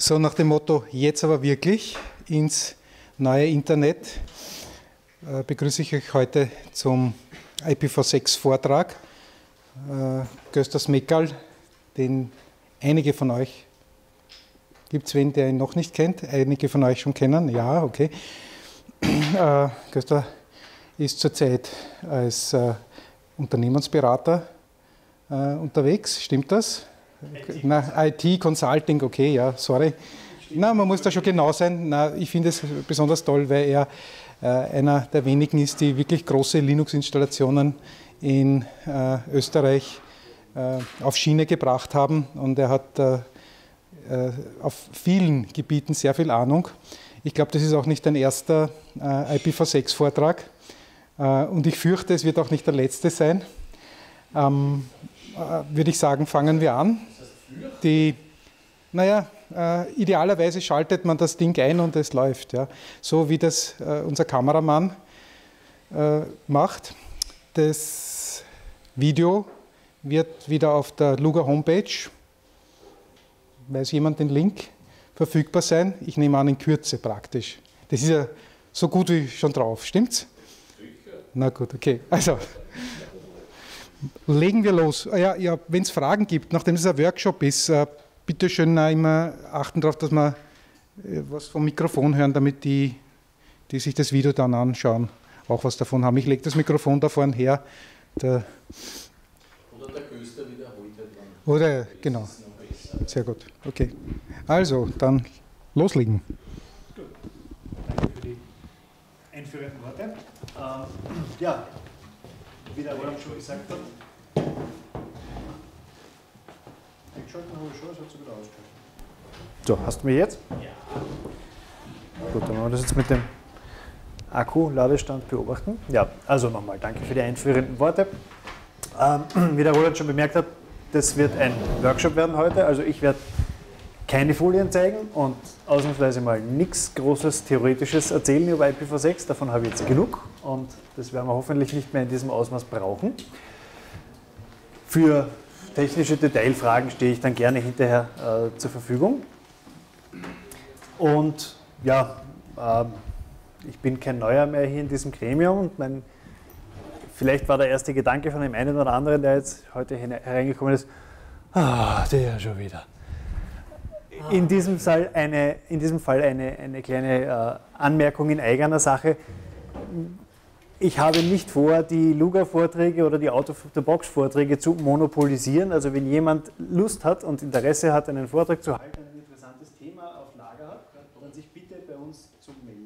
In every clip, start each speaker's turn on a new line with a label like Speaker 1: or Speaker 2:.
Speaker 1: So nach dem Motto, jetzt aber wirklich ins neue Internet, begrüße ich euch heute zum IPv6-Vortrag. Gösta Smekal, den einige von euch, gibt es wen, der ihn noch nicht kennt? Einige von euch schon kennen? Ja, okay. Gösta ist zurzeit als Unternehmensberater unterwegs, stimmt das? IT Consulting, okay, ja, sorry. Na, man muss da schon genau sein. Na, ich finde es besonders toll, weil er einer der wenigen ist, die wirklich große Linux-Installationen in Österreich auf Schiene gebracht haben. Und er hat auf vielen Gebieten sehr viel Ahnung. Ich glaube, das ist auch nicht ein erster IPv6-Vortrag. Und ich fürchte, es wird auch nicht der letzte sein. Würde ich sagen, fangen wir an. Idealerweise schaltet man das Ding ein und es läuft. Ja. So wie das unser Kameramann macht. Das Video wird wieder auf der Luga Homepage, weiß jemand den Link, verfügbar sein. Ich nehme an, in Kürze praktisch. Das ist ja so gut wie schon drauf, stimmt's? Sicher. Na gut, okay. Also, legen wir los. Ja, wenn es Fragen gibt, nachdem es ein Workshop ist, bitte schön immer achten darauf, dass wir was vom Mikrofon hören, damit die sich das Video dann anschauen, auch was davon haben. Ich lege das Mikrofon da vorne her. Oder der Gösta wiederholt halt dann. Oder, genau. Sehr gut, okay. Also, dann loslegen.
Speaker 2: Gut. Danke für die einführenden Worte. Wie der Roland schon gesagt hat, eingeschalten habe ich schon, es hat sich wieder ausgeschaltet. So, hast du mich jetzt? Ja. Gut, dann wollen wir das jetzt mit dem Akku-Ladestand beobachten. Ja, also nochmal, danke für die einführenden Worte. Wie der Roland schon bemerkt hat, das wird ein Workshop werden heute, also ich werde keine Folien zeigen und ausnahmsweise mal nichts Großes Theoretisches erzählen über IPv6, davon habe ich jetzt genug und das werden wir hoffentlich nicht mehr in diesem Ausmaß brauchen. Für technische Detailfragen stehe ich dann gerne hinterher zur Verfügung. Und ja, ich bin kein Neuer mehr hier in diesem Gremium und vielleicht war der erste Gedanke von dem einen oder anderen, der jetzt heute hereingekommen ist, der schon wieder. In diesem Fall eine kleine Anmerkung in eigener Sache. Ich habe nicht vor, die Luga-Vorträge oder die Out-of-the-Box-Vorträge zu monopolisieren. Also wenn jemand Lust hat und Interesse hat, einen Vortrag zu halten, ein interessantes Thema auf Lager hat, dann sich bitte bei uns zu melden.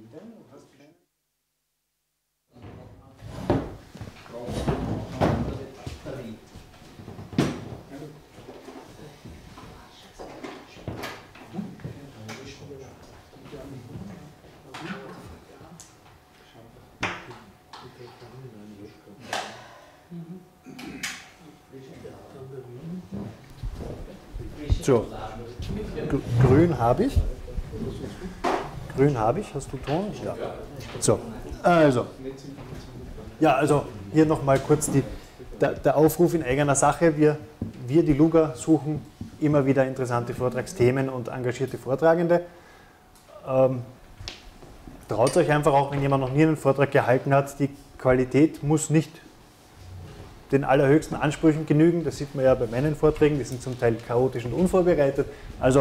Speaker 2: So, grün habe ich. Grün habe ich, hast du Ton? Ja. So, also. Ja, also hier nochmal kurz der Aufruf in eigener Sache. Wir die Luga suchen immer wieder interessante Vortragsthemen und engagierte Vortragende. Traut euch einfach auch, wenn jemand noch nie einen Vortrag gehalten hat, die Qualität muss nicht den allerhöchsten Ansprüchen genügen. Das sieht man ja bei meinen Vorträgen, die sind zum Teil chaotisch und unvorbereitet. Also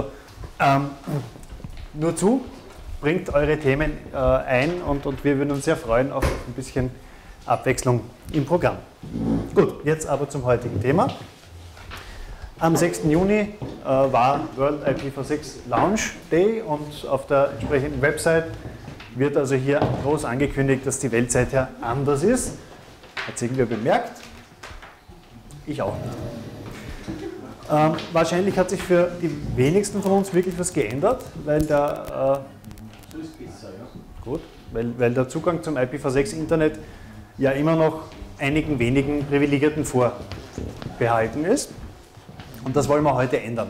Speaker 2: nur zu, bringt eure Themen ein und wir würden uns sehr freuen auf ein bisschen Abwechslung im Programm. Gut, jetzt aber zum heutigen Thema. Am 6. Juni war World IPv6 Launch Day und auf der entsprechenden Website wird also hier groß angekündigt, dass die Welt seither anders ist. Hat es irgendwer bemerkt? Ich auch nicht. Wahrscheinlich hat sich für die wenigsten von uns wirklich was geändert, weil der, weil der Zugang zum IPv6-Internet ja immer noch einigen wenigen Privilegierten vorbehalten ist. Und das wollen wir heute ändern.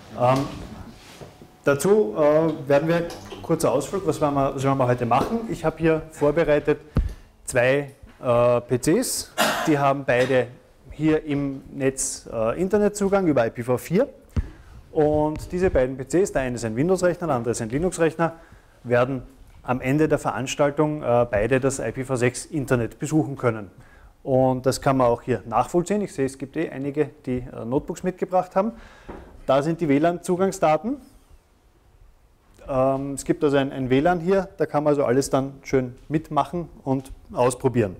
Speaker 2: Dazu werden wir kurzer Ausflug, was werden wir heute machen. Ich habe hier vorbereitet zwei PCs, die haben beide hier im Netz Internetzugang über IPv4 Und diese beiden PCs, der eine ist ein Windows-Rechner, der andere ist ein Linux-Rechner, werden am Ende der Veranstaltung beide das IPv6-Internet besuchen können. Und das kann man auch hier nachvollziehen. Ich sehe, es gibt einige, die Notebooks mitgebracht haben. Da sind die WLAN-Zugangsdaten. Es gibt also ein WLAN hier, da kann man also alles dann schön mitmachen und ausprobieren.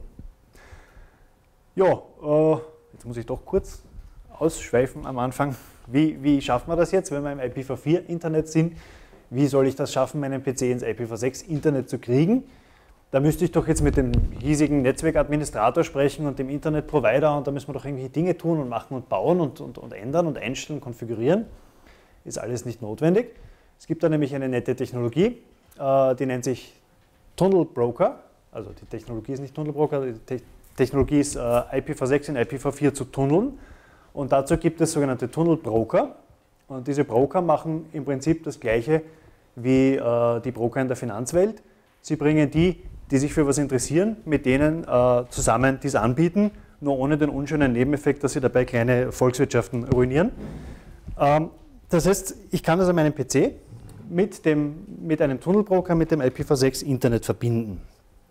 Speaker 2: Ja, jetzt muss ich doch kurz ausschweifen am Anfang. Wie schafft man das jetzt, wenn wir im IPv4-Internet sind? Wie soll ich das schaffen, meinen PC ins IPv6-Internet zu kriegen? Da müsste ich doch jetzt mit dem hiesigen Netzwerkadministrator sprechen und dem Internetprovider und da müssen wir doch irgendwelche Dinge tun und machen und bauen und ändern und einstellen, konfigurieren. Ist alles nicht notwendig. Es gibt da nämlich eine nette Technologie, die nennt sich Tunnel Broker. Also die Technologie ist nicht Tunnel Broker, die Technologie ist IPv6 in IPv4 zu tunneln. Und dazu gibt es sogenannte Tunnel Broker. Und diese Broker machen im Prinzip das Gleiche wie die Broker in der Finanzwelt. Sie bringen die sich für was interessieren, mit denen zusammen dies anbieten, nur ohne den unschönen Nebeneffekt, dass sie dabei kleine Volkswirtschaften ruinieren. Das heißt, ich kann also meinen PC mit einem Tunnelbroker mit dem IPv6 Internet verbinden.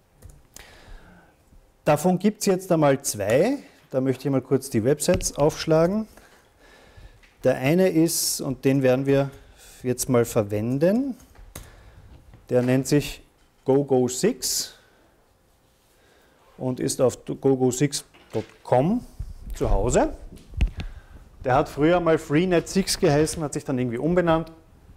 Speaker 2: Davon gibt es jetzt einmal zwei. Da möchte ich mal kurz die Websites aufschlagen. Der eine ist, und den werden wir jetzt mal verwenden, der nennt sich GoGo6 und ist auf gogo6.com zu Hause. Der hat früher mal Freenet6 geheißen, hat sich dann irgendwie umbenannt.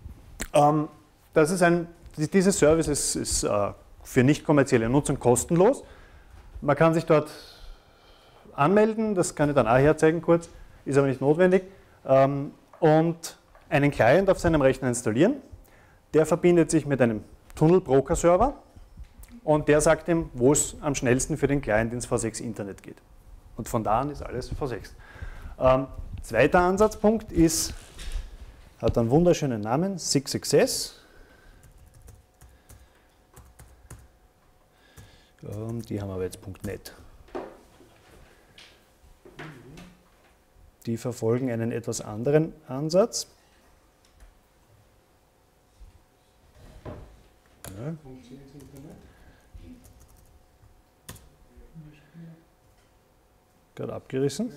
Speaker 2: Dieses Service ist für nicht kommerzielle Nutzung kostenlos. Man kann sich dort anmelden, das kann ich dann auch herzeigen kurz, ist aber nicht notwendig, und einen Client auf seinem Rechner installieren. Der verbindet sich mit einem Tunnel-Broker-Server und der sagt ihm, wo es am schnellsten für den Client ins V6-Internet geht. Und von da an ist alles V6. Zweiter Ansatzpunkt hat einen wunderschönen Namen, SIG-Success. Die haben aber jetzt .net. Die verfolgen einen etwas anderen Ansatz. Ja. Gerade abgerissen.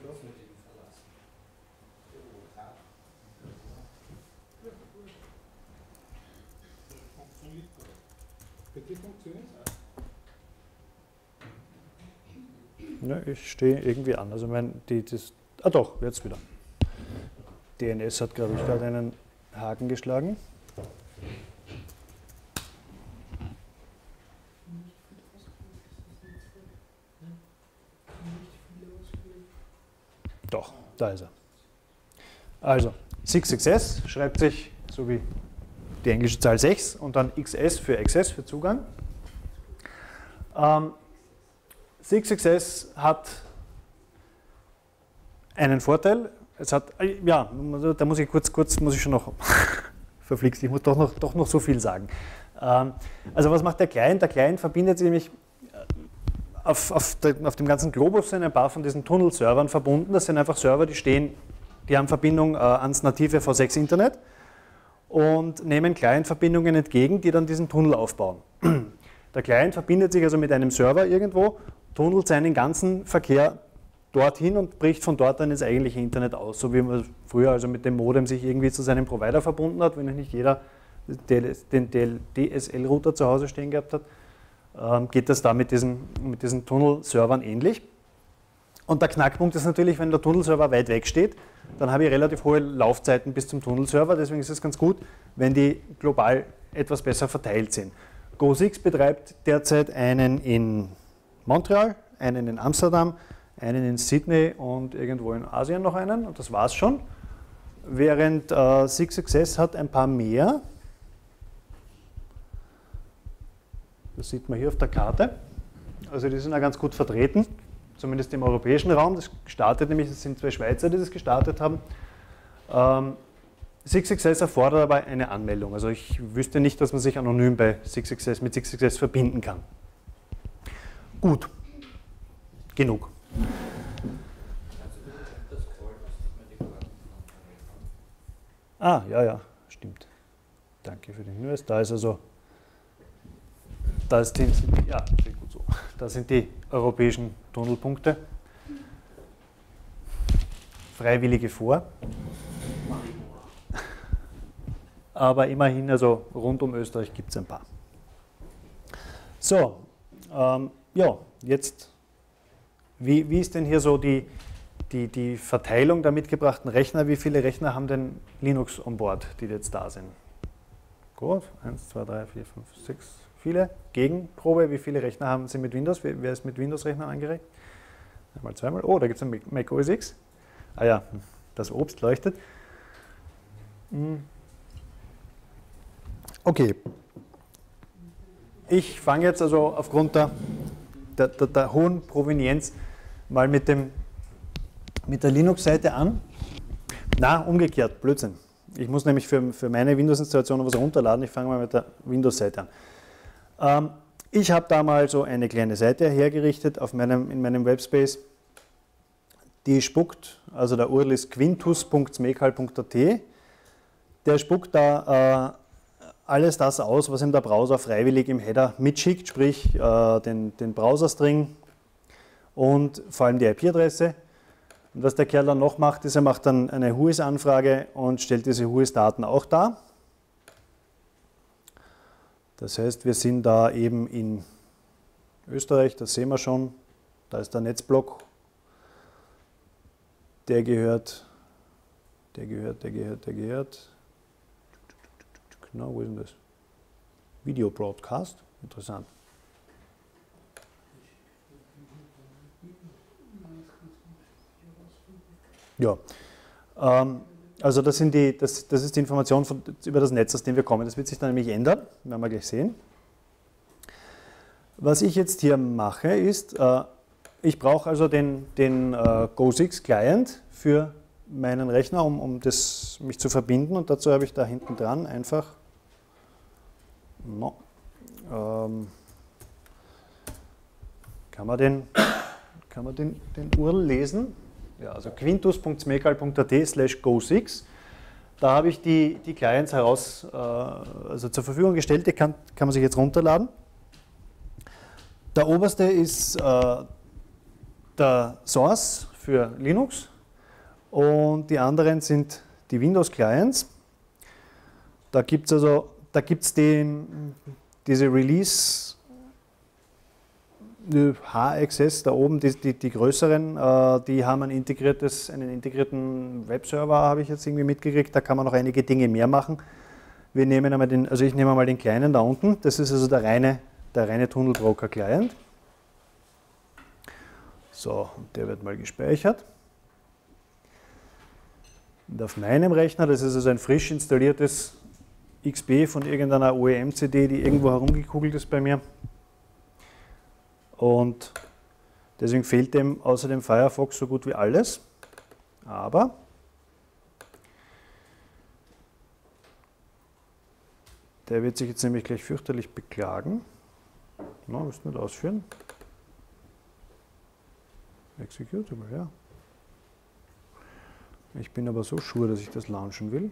Speaker 2: Ja, ich stehe irgendwie an. Also doch, jetzt wieder. DNS hat, glaube ich, gerade einen Haken geschlagen. Doch, da ist er. Also, SIG-Success schreibt sich so wie die englische Zahl 6 und dann XS für Access, für Zugang. SIG-Success hat einen Vorteil. Ja, da muss ich muss ich schon noch verflixt, ich muss doch noch so viel sagen. Also was macht der Client? Der Client verbindet sich nämlich auf dem ganzen Globus sind ein paar von diesen Tunnel-Servern verbunden. Das sind einfach Server, die haben Verbindung ans native V6-Internet und nehmen Client-Verbindungen entgegen, die dann diesen Tunnel aufbauen. Der Client verbindet sich also mit einem Server irgendwo, tunnelt seinen ganzen Verkehr dorthin und bricht von dort dann ins eigentliche Internet aus, so wie man früher also mit dem Modem sich irgendwie zu seinem Provider verbunden hat, wenn nicht jeder den DSL-Router zu Hause stehen gehabt hat. Geht das da mit diesen Tunnel-Servern ähnlich. Und der Knackpunkt ist natürlich, wenn der Tunnelserver weit weg steht, dann habe ich relativ hohe Laufzeiten bis zum Tunnelserver, deswegen ist es ganz gut, wenn die global etwas besser verteilt sind. GO6 betreibt derzeit einen in Montreal, einen in Amsterdam, einen in Sydney und irgendwo in Asien noch einen, und das war es schon. Während SIG-Success hat ein paar mehr. Das sieht man hier auf der Karte. Also die sind ja ganz gut vertreten, zumindest im europäischen Raum. Das startet nämlich, es sind zwei Schweizer, die das gestartet haben. SIG-Success erfordert aber eine Anmeldung. Also ich wüsste nicht, dass man sich anonym mit SIG-Success verbinden kann. Gut, genug. Ah, ja, ja, stimmt. Danke für den Hinweis. Da ist also, das sind, ja, sehr gut so. Das sind die europäischen Tunnelpunkte. Freiwillige vor. Aber immerhin, also rund um Österreich gibt es ein paar. So, ja, jetzt, wie ist denn hier so die Verteilung der mitgebrachten Rechner? Wie viele Rechner haben denn Linux on board, die jetzt da sind? Gut, 1, 2, 3, 4, 5, 6, viele. Gegenprobe, wie viele Rechner haben Sie mit Windows? Wer ist mit Windows-Rechnern angeregt? Einmal, zweimal. Oh, da gibt es ein Mac OS X. Ah ja, das Obst leuchtet. Okay. Ich fange jetzt also aufgrund der hohen Provenienz mal mit der Linux-Seite an. Na, umgekehrt, Blödsinn. Ich muss nämlich für meine Windows-Installation noch was runterladen. Ich fange mal mit der Windows-Seite an. Ich habe da mal so eine kleine Seite hergerichtet in meinem Webspace. Die spuckt, also der URL ist quintus.smekal.at. Der spuckt da alles das aus, was ihm der Browser freiwillig im Header mitschickt, sprich den Browser-String und vor allem die IP-Adresse. Und was der Kerl dann noch macht, ist, er macht dann eine Whois-Anfrage und stellt diese Whois-Daten auch dar. Das heißt, wir sind da eben in Österreich, das sehen wir schon. Da ist der Netzblock. Der gehört. Genau, wo ist denn das? Video Broadcast. Interessant. Ja, also das ist die Information über das Netz, aus dem wir kommen. Das wird sich dann nämlich ändern, werden wir gleich sehen. Was ich jetzt hier mache, ist, ich brauche also den Go6 Client für meinen Rechner, um mich zu verbinden, und dazu habe ich da hinten dran einfach kann man den URL lesen? Ja, also quintus.smekal.at/go6. Da habe ich die Clients also zur Verfügung gestellt, die kann man sich jetzt runterladen. Der oberste ist der Source für Linux und die anderen sind die Windows Clients. Da gibt es diese Release HAccess da oben, die größeren, die haben einen integrierten Webserver, habe ich jetzt irgendwie mitgekriegt, da kann man noch einige Dinge mehr machen. Ich nehme mal den kleinen da unten, das ist also der reine Tunnelbroker Client. So, und der wird mal gespeichert. Und auf meinem Rechner, das ist also ein frisch installiertes XP von irgendeiner OEM-CD, die irgendwo herumgekugelt ist bei mir. Und deswegen fehlt dem außer dem Firefox so gut wie alles. Aber der wird sich jetzt nämlich gleich fürchterlich beklagen. No, müsst nicht ausführen. Executable, ja. Ich bin aber so sure, dass ich das launchen will.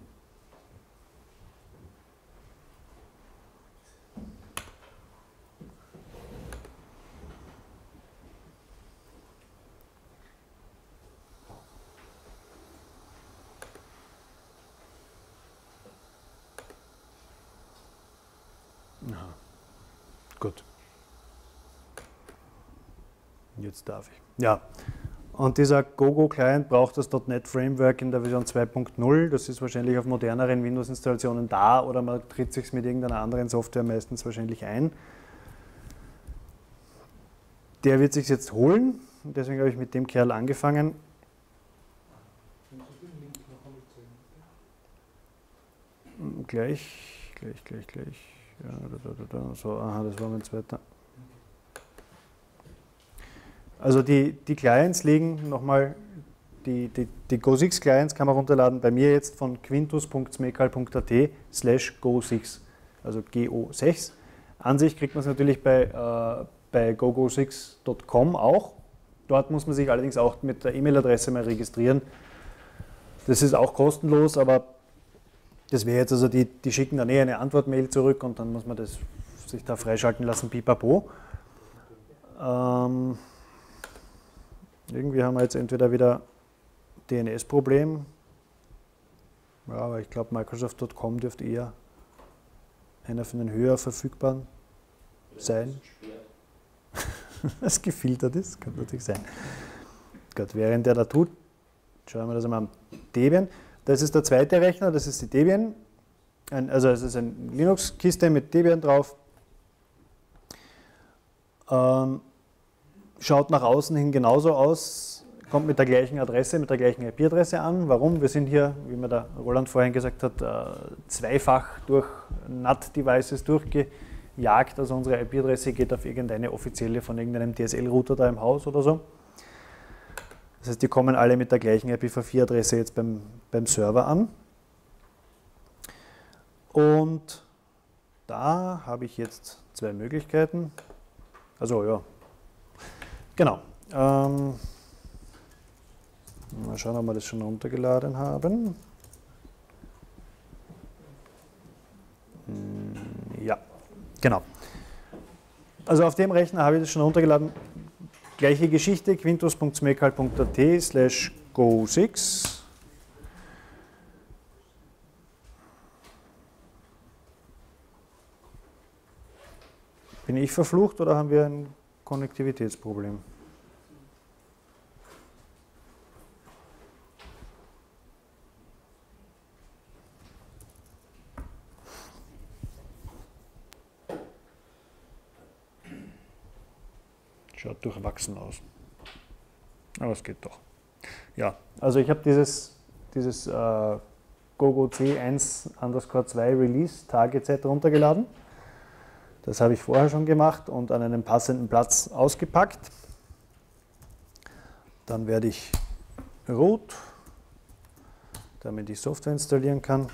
Speaker 2: Aha. Gut. Jetzt darf ich. Ja, und dieser GoGo-Client braucht das .NET Framework in der Version 2.0. Das ist wahrscheinlich auf moderneren Windows-Installationen da oder man tritt sich mit irgendeiner anderen Software meistens wahrscheinlich ein. Der wird sich jetzt holen und deswegen habe ich mit dem Kerl angefangen. Gleich. Ja, so, aha, das war mein zweiter. Also die Clients liegen nochmal, die Go6 Clients kann man runterladen bei mir jetzt von quintus.smekal.at/go6, also GO6. An sich kriegt man es natürlich bei gogo6.com auch. Dort muss man sich allerdings auch mit der E-Mail-Adresse mal registrieren. Das ist auch kostenlos, aber Das wäre jetzt also, die schicken dann eine Antwortmail zurück und dann muss man das sich da freischalten lassen, pipapo. Irgendwie haben wir jetzt entweder wieder DNS-Problem, ja, aber ich glaube Microsoft.com dürfte eher einer von den höher verfügbaren sein. Das gefiltert ist, kann natürlich sein. Gut, während der da tut, schauen wir das einmal an. Debian, das ist der zweite Rechner, das ist die Debian. Also es ist eine Linux-Kiste mit Debian drauf. Schaut nach außen hin genauso aus, kommt mit der gleichen Adresse, mit der gleichen IP-Adresse an. Warum? Wir sind hier, wie mir der Roland vorhin gesagt hat, zweifach durch NAT-Devices durchgejagt. Also unsere IP-Adresse geht auf irgendeine offizielle von irgendeinem DSL-Router da im Haus oder so. Das heißt, die kommen alle mit der gleichen IPv4-Adresse jetzt beim Server an. Und da habe ich jetzt zwei Möglichkeiten. Also ja, genau. Mal schauen, ob wir das schon runtergeladen haben. Ja, genau. Also auf dem Rechner habe ich das schon runtergeladen. Gleiche Geschichte, quintus.smekal.at/go6. Bin ich verflucht oder haben wir ein Konnektivitätsproblem? Schaut durchwachsen aus. Aber es geht doch. Ja, also ich habe dieses GoGo C1_2 Release Target Set runtergeladen. Das habe ich vorher schon gemacht und an einem passenden Platz ausgepackt. Dann werde ich root, damit ich Software installieren kann.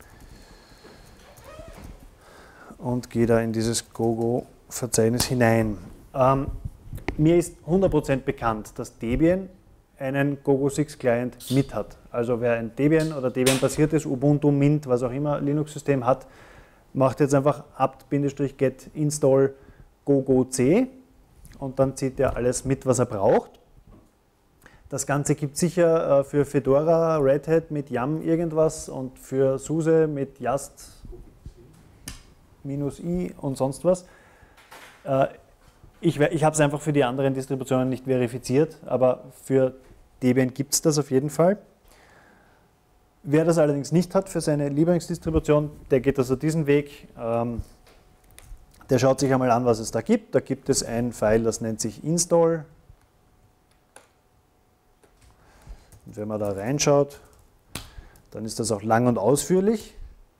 Speaker 2: Und gehe da in dieses GoGo-Verzeichnis hinein. Mir ist 100% bekannt, dass Debian einen GoGo6-Client mit hat. Also wer ein Debian oder Debian-basiertes Ubuntu, Mint, was auch immer Linux-System hat, macht jetzt einfach apt-get install GoGoC und dann zieht er alles mit, was er braucht. Das Ganze gibt es sicher für Fedora, Red Hat mit Yum irgendwas und für SUSE mit Yast-i und sonst was. Ich habe es einfach für die anderen Distributionen nicht verifiziert, aber für Debian gibt es das auf jeden Fall. Wer das allerdings nicht hat für seine Lieblingsdistribution, der geht also diesen Weg. Der schaut sich einmal an, was es da gibt. Da gibt es ein File, das nennt sich install. Und wenn man da reinschaut, dann ist das auch lang und ausführlich.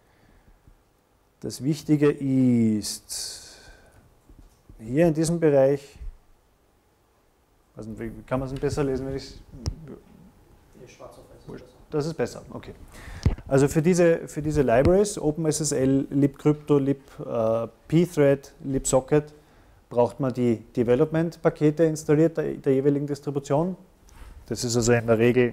Speaker 2: Das Wichtige ist hier in diesem Bereich, also wie kann man es besser lesen, wenn ich es...
Speaker 3: Schwarz auf weiß.
Speaker 2: Das ist besser, okay. Also für diese Libraries, OpenSSL, libcrypto, libpthread, libsocket, braucht man die Development-Pakete installiert der jeweiligen Distribution. Das ist also in der Regel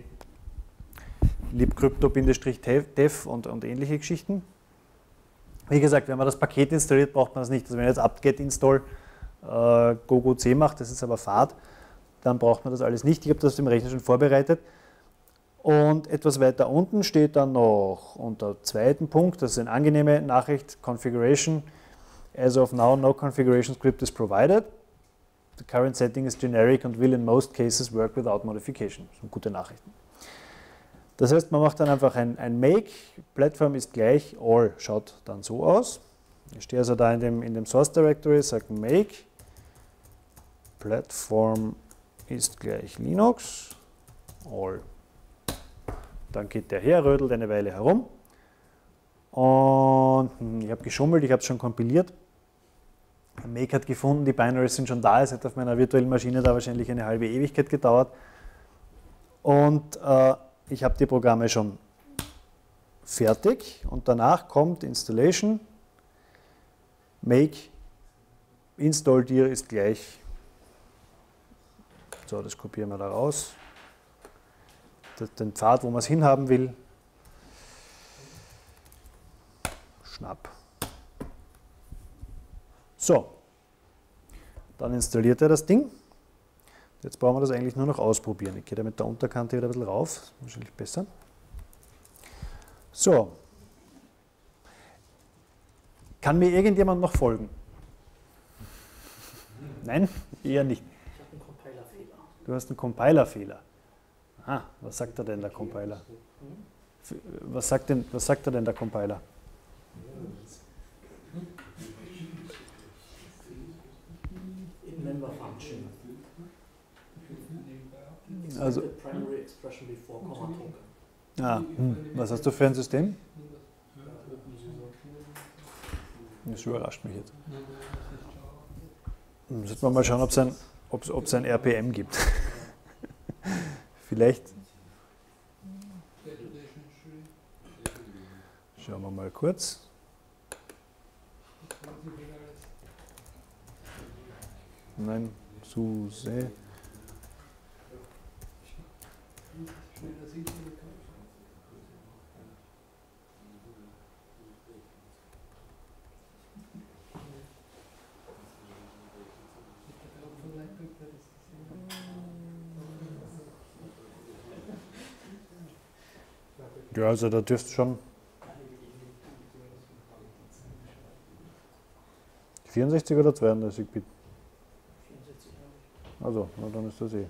Speaker 2: libcrypto-dev und ähnliche Geschichten. Wie gesagt, wenn man das Paket installiert, braucht man das nicht. Also wenn man jetzt apt-get install GoGoC macht, das ist aber Fahrt, dann braucht man das alles nicht. Ich habe das auf dem Rechner schon vorbereitet. Und etwas weiter unten steht dann noch unter zweiten Punkt, das ist eine angenehme Nachricht, Configuration. As of now, no configuration script is provided. The current setting is generic and will in most cases work without modification. Das sind gute Nachrichten. Das heißt, man macht dann einfach ein Make, Platform ist gleich all, schaut dann so aus. Ich stehe also da in dem Source Directory, sage Make, Platform ist gleich Linux, all. Dann geht der her, rödelt eine Weile herum und ich habe geschummelt, ich habe es schon kompiliert. Make hat gefunden, die Binaries sind schon da, es hat auf meiner virtuellen Maschine da wahrscheinlich eine halbe Ewigkeit gedauert und ich habe die Programme schon fertig und danach kommt Installation, Make, Install dir ist gleich, so das kopieren wir da raus. Den Pfad, wo man es hinhaben will. Schnapp. So, dann installiert er das Ding. Jetzt brauchen wir das eigentlich nur noch ausprobieren. Ich gehe da mit der Unterkante wieder ein bisschen rauf, wahrscheinlich besser. So. Kann mir irgendjemand noch folgen? Nein? Eher nicht.
Speaker 3: Ich habe einen Compiler-Fehler.
Speaker 2: Du hast einen Compiler-Fehler. Ah, was sagt er denn, der Compiler? Was sagt er denn, der Compiler?
Speaker 3: In Member Function.
Speaker 2: Also,
Speaker 3: Primary Expression before Comma Token.
Speaker 2: was hast du für ein System? Das überrascht mich jetzt. Sollten wir mal schauen, ob es ein RPM gibt. Vielleicht. Schauen wir mal kurz. Nein, SUSE. Ja, also da dürfte schon 64 oder 32 Bit.
Speaker 3: 64 habe ich.
Speaker 2: Also, na, dann ist das eh.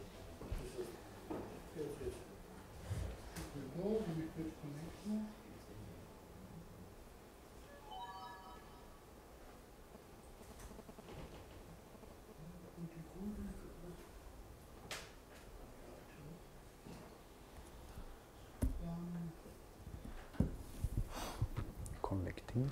Speaker 2: Connecting.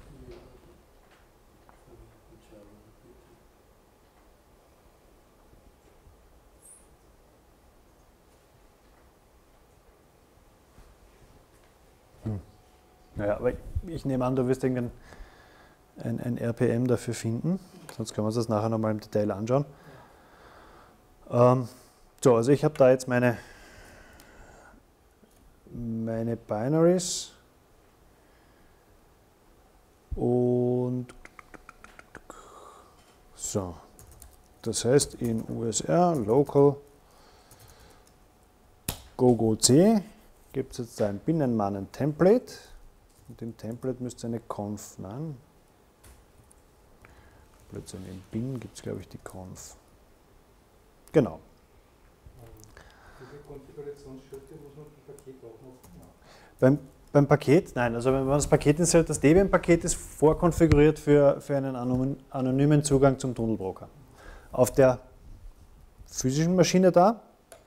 Speaker 2: Naja, aber ich nehme an, du wirst irgendein ein RPM dafür finden, sonst können wir uns das nachher nochmal im Detail anschauen. So, also ich habe da jetzt meine Binaries und so, das heißt in USR local gogoc gibt es jetzt ein Binnenmannen-Template. Und im Template müsste eine Conf, nein, plötzlich im Bin gibt es, glaube ich, die Conf. Genau.
Speaker 1: Diese Konfigurationsschritte muss man beim Paket auch noch machen.
Speaker 2: Beim Paket, nein, also wenn man das Paket installiert, das Debian-Paket ist vorkonfiguriert für einen anonymen Zugang zum Tunnelbroker. Auf der physischen Maschine da,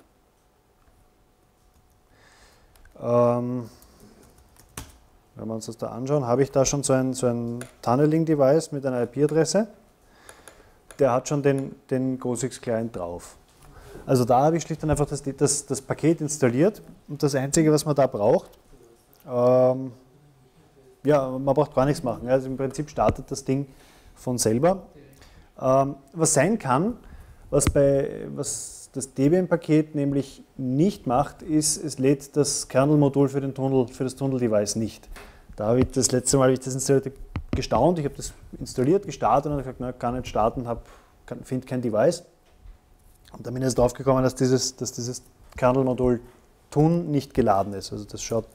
Speaker 2: wenn wir uns das da anschauen, habe ich da schon so ein Tunneling-Device mit einer IP-Adresse. Der hat schon den GOSIX-Client drauf. Also da habe ich schlicht und einfach das Paket installiert und das Einzige, was man da braucht, ja, man braucht gar nichts machen. Also im Prinzip startet das Ding von selber. Was sein kann, was das Debian-Paket nämlich nicht macht, ist, es lädt das Kernel-Modul für das Tunnel-Device nicht. Da habe ich das letzte Mal, als ich das installiert habe, gestaunt. Ich habe das installiert, gestartet und habe gesagt, na, kann nicht starten, finde kein Device. Und dann bin ich jetzt drauf gekommen, dass dieses Kernel-Modul Tun nicht geladen ist. Also das schaut.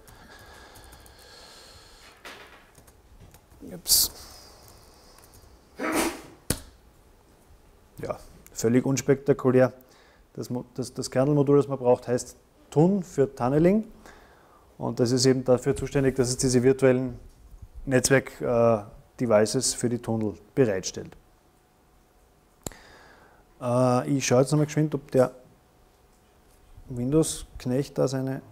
Speaker 2: Ups. Ja, völlig unspektakulär. Das Kernel-Modul, das man braucht, heißt Tun für Tunneling. Und das ist eben dafür zuständig, dass es diese virtuellen Netzwerk-Devices für die Tunnel bereitstellt. Ich schaue jetzt nochmal geschwind, ob der Windows-Knecht da sein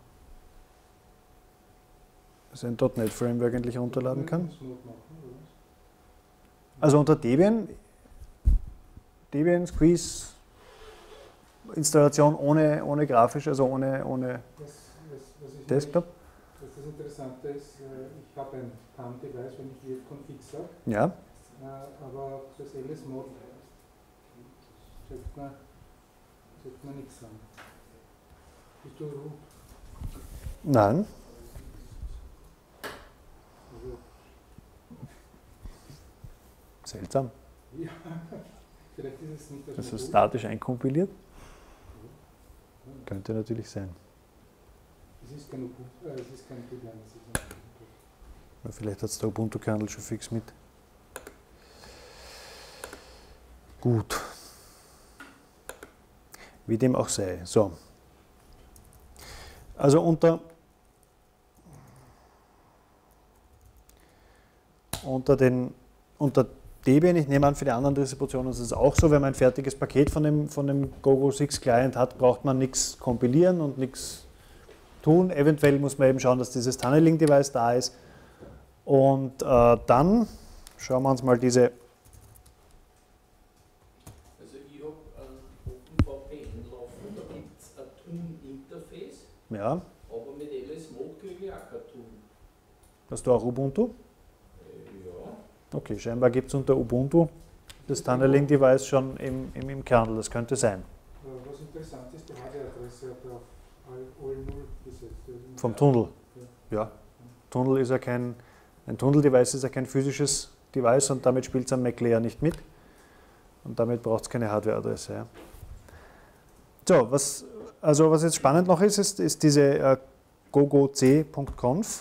Speaker 2: .NET-Framework endlich runterladen kann. Also unter Debian Squeeze Installation ohne grafisch, also ohne Desktop.
Speaker 1: Was das Interessante ist, ich habe ein TAM-Device, wenn ich hier Config sage,
Speaker 2: Ja.
Speaker 1: aber das LS-Mod sollte man nichts sagen. Bist du root?
Speaker 2: Nein. Seltsam.
Speaker 1: Ja, vielleicht ist es nicht
Speaker 2: Das ist statisch einkompiliert. Könnte natürlich sein.
Speaker 1: Es ist kein Debian, es ist ein Ubuntu.
Speaker 2: Vielleicht hat es der Ubuntu-Kernel schon fix mit. Gut. Wie dem auch sei. So. Also unter Debian, ich nehme an, für die anderen Distributionen ist es auch so, wenn man ein fertiges Paket von dem GoGo 6 Client hat, braucht man nichts kompilieren und nichts tun. Eventuell muss man eben schauen, dass dieses Tunneling-Device da ist. Und dann schauen wir uns mal diese.
Speaker 3: Also ich habe ein OpenVPN laufen, da gibt es ein Tun-Interface,
Speaker 2: Ja,
Speaker 3: aber mit LS Mode kriege ich auch kein Tun.
Speaker 2: hast du auch Ubuntu?
Speaker 3: Ja.
Speaker 2: Okay, scheinbar gibt es unter Ubuntu das Tunneling-Device schon im Kernel, das könnte sein.
Speaker 1: Was interessant ist, die Hardware-Adresse hat auf all 0 gesetzt.
Speaker 2: Vom Tunnel. Ja. Tunnel ist ja ein Tunnel-Device ist ja kein physisches Device und damit spielt es am Mac Layer nicht mit. Und damit braucht es keine Hardware-Adresse. Ja. So, was jetzt spannend noch ist diese gogoc.conf.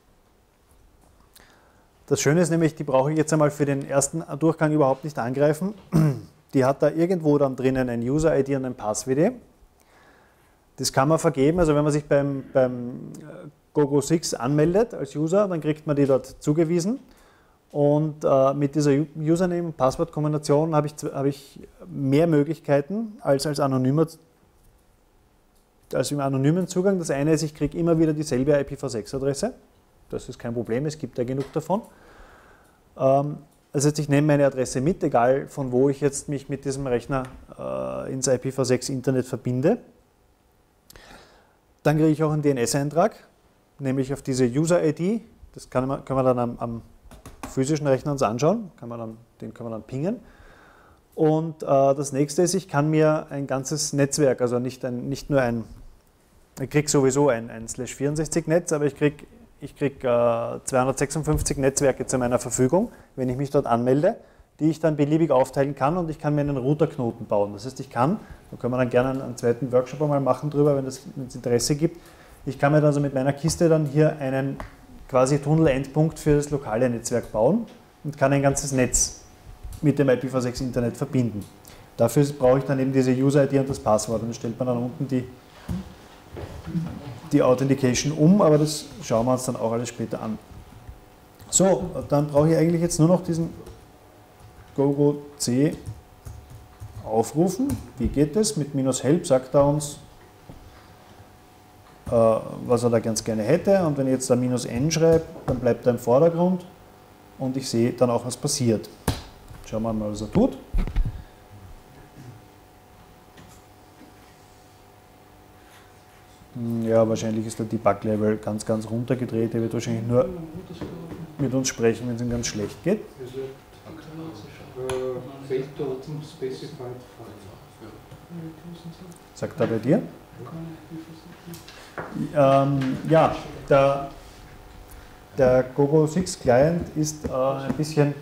Speaker 2: Das Schöne ist nämlich, die brauche ich jetzt einmal für den ersten Durchgang überhaupt nicht angreifen. Die hat da irgendwo dann drinnen ein User-ID und ein Pass-WD. Das kann man vergeben, also wenn man sich beim GoGo 6 anmeldet als User, dann kriegt man die dort zugewiesen. Und mit dieser Username- und Passwortkombination habe ich mehr Möglichkeiten als im anonymen Zugang. Das eine ist, ich kriege immer wieder dieselbe IPv6-Adresse. Das ist kein Problem, es gibt ja genug davon. Das heißt, ich nehme meine Adresse mit, egal von wo ich jetzt mich mit diesem Rechner ins IPv6-Internet verbinde. Dann kriege ich auch einen DNS-Eintrag, nämlich auf diese User-ID. Das können wir dann am physischen Rechner uns anschauen, den kann man dann pingen. Und das nächste ist, ich kann mir ein ganzes Netzwerk, also nicht nur ich kriege sowieso ein /64-Netz, aber ich kriege 256 Netzwerke zu meiner Verfügung, wenn ich mich dort anmelde, die ich dann beliebig aufteilen kann und ich kann mir einen Routerknoten bauen. Das heißt, da können wir dann gerne einen zweiten Workshop einmal machen drüber, wenn es Interesse gibt. Ich kann mir dann also mit meiner Kiste dann hier einen quasi Tunnel-Endpunkt für das lokale Netzwerk bauen und kann ein ganzes Netz mit dem IPv6-Internet verbinden. Dafür brauche ich dann eben diese User-ID und das Passwort und dann stellt man dann unten die Authentication um, aber das schauen wir uns dann auch alles später an. So, dann brauche ich eigentlich jetzt nur noch diesen GoGoC aufrufen. Wie geht das? Mit -help sagt er uns, was er da ganz gerne hätte. Und wenn ich jetzt da -n schreibe, dann bleibt er im Vordergrund und ich sehe dann auch, was passiert. Schauen wir mal, was er tut. Ja, wahrscheinlich ist der Debug-Level ganz runtergedreht. Er wird wahrscheinlich nur mit uns sprechen, wenn es ihm ganz schlecht geht. Sagt er bei dir? Ja, der GoGo 6 Client ist ein bisschen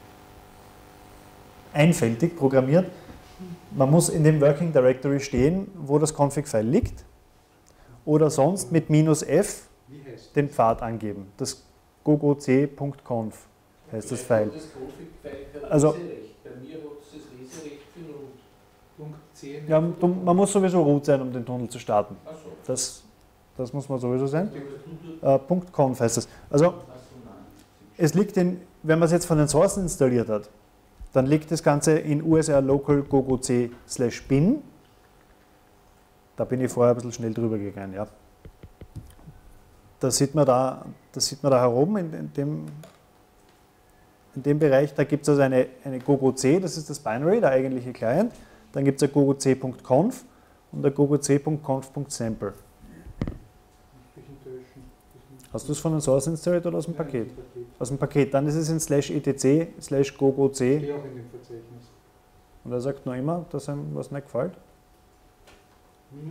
Speaker 2: einfältig programmiert. Man muss in dem Working Directory stehen, wo das Config-File liegt. Oder sonst mit -f den Pfad angeben. Das gogoc.conf heißt das File. Also,
Speaker 3: bei mir hat es das Leserecht für Root.
Speaker 2: ja, man muss sowieso root sein, um den Tunnel zu starten.
Speaker 3: Ach so.
Speaker 2: Das muss man sowieso sein. .conf heißt das. Also, es liegt wenn man es jetzt von den Sourcen installiert hat, dann liegt das Ganze in USR local gogoc/bin. Da bin ich vorher ein bisschen schnell drüber gegangen, ja. Das sieht man da heroben in dem Bereich. Da gibt es also eine gogoc, das ist das Binary, der eigentliche Client. Dann gibt es ein gogoc.conf und ein gogoc.conf.sample. Hast du es von den Source installiert oder aus dem Paket? Aus dem Paket. Dann ist es in /etc/gogoc. Und er sagt noch immer, dass ihm was nicht gefällt.
Speaker 1: -n.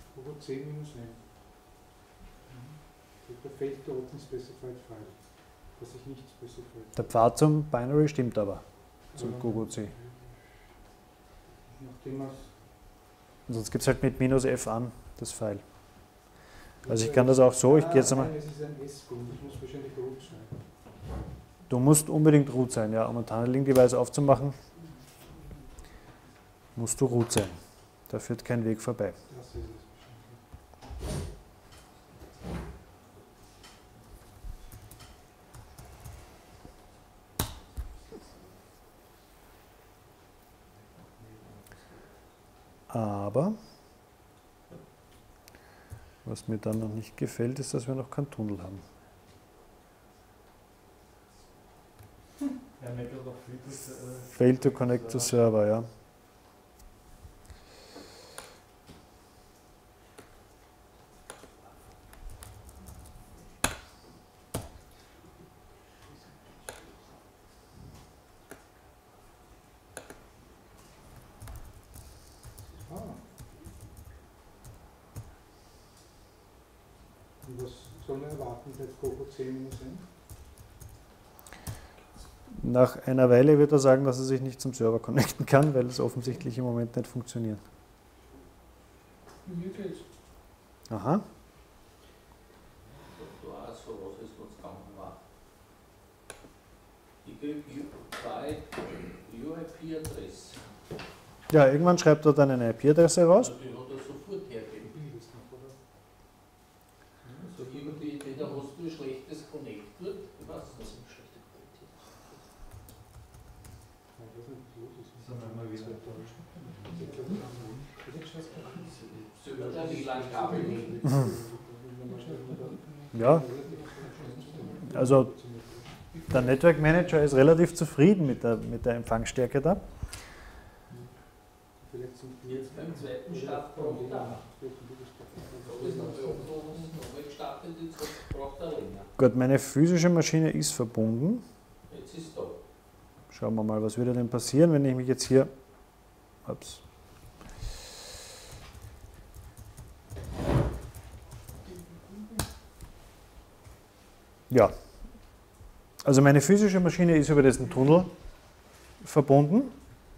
Speaker 1: gogoc-n. Da fehlt der Open Specified File. dass ich nicht specified.
Speaker 2: Der Pfad zum Binary stimmt aber, zum GoGoC.
Speaker 1: Nachdem man
Speaker 2: Sonst gibt es halt mit -f an, das File. Also ich kann das auch so, ich gehe jetzt einmal.
Speaker 1: Nein, es ist ein S-Bund, ich muss wahrscheinlich root sein.
Speaker 2: Du musst unbedingt root sein, ja, um ein Tunneling-Device aufzumachen, musst du root sein. Da führt kein Weg vorbei.
Speaker 1: Das ist es.
Speaker 2: Aber was mir dann noch nicht gefällt, ist, dass wir noch keinen Tunnel haben. Fail to connect to server, ja.
Speaker 1: Und was soll man erwarten bei GoGo 10-N?
Speaker 2: Nach einer Weile wird er sagen, dass er sich nicht zum Server connecten kann, weil es offensichtlich im Moment nicht funktioniert.
Speaker 3: Mir geht's.
Speaker 2: Aha.
Speaker 3: Du hast so was ist uns gegangen war. Ich kriege zwei UIP-Adresse.
Speaker 2: Ja, irgendwann schreibt er dann eine IP-Adresse raus.
Speaker 3: Die hat er sofort hergegeben. Also irgendwie, da hast du ein schlechtes Connect dort. Ich weiß nicht.
Speaker 2: Ja, also der Network Manager ist relativ zufrieden mit der Empfangsstärke da.
Speaker 3: Jetzt beim zweiten Start braucht er. Da ist noch nochmal gestartet, jetzt braucht er länger.
Speaker 2: Gut, meine physische Maschine ist verbunden.
Speaker 3: Jetzt ist da.
Speaker 2: Schauen wir mal, was würde denn passieren, wenn ich mich jetzt hier... Ups. Ja, also meine physische Maschine ist über diesen Tunnel verbunden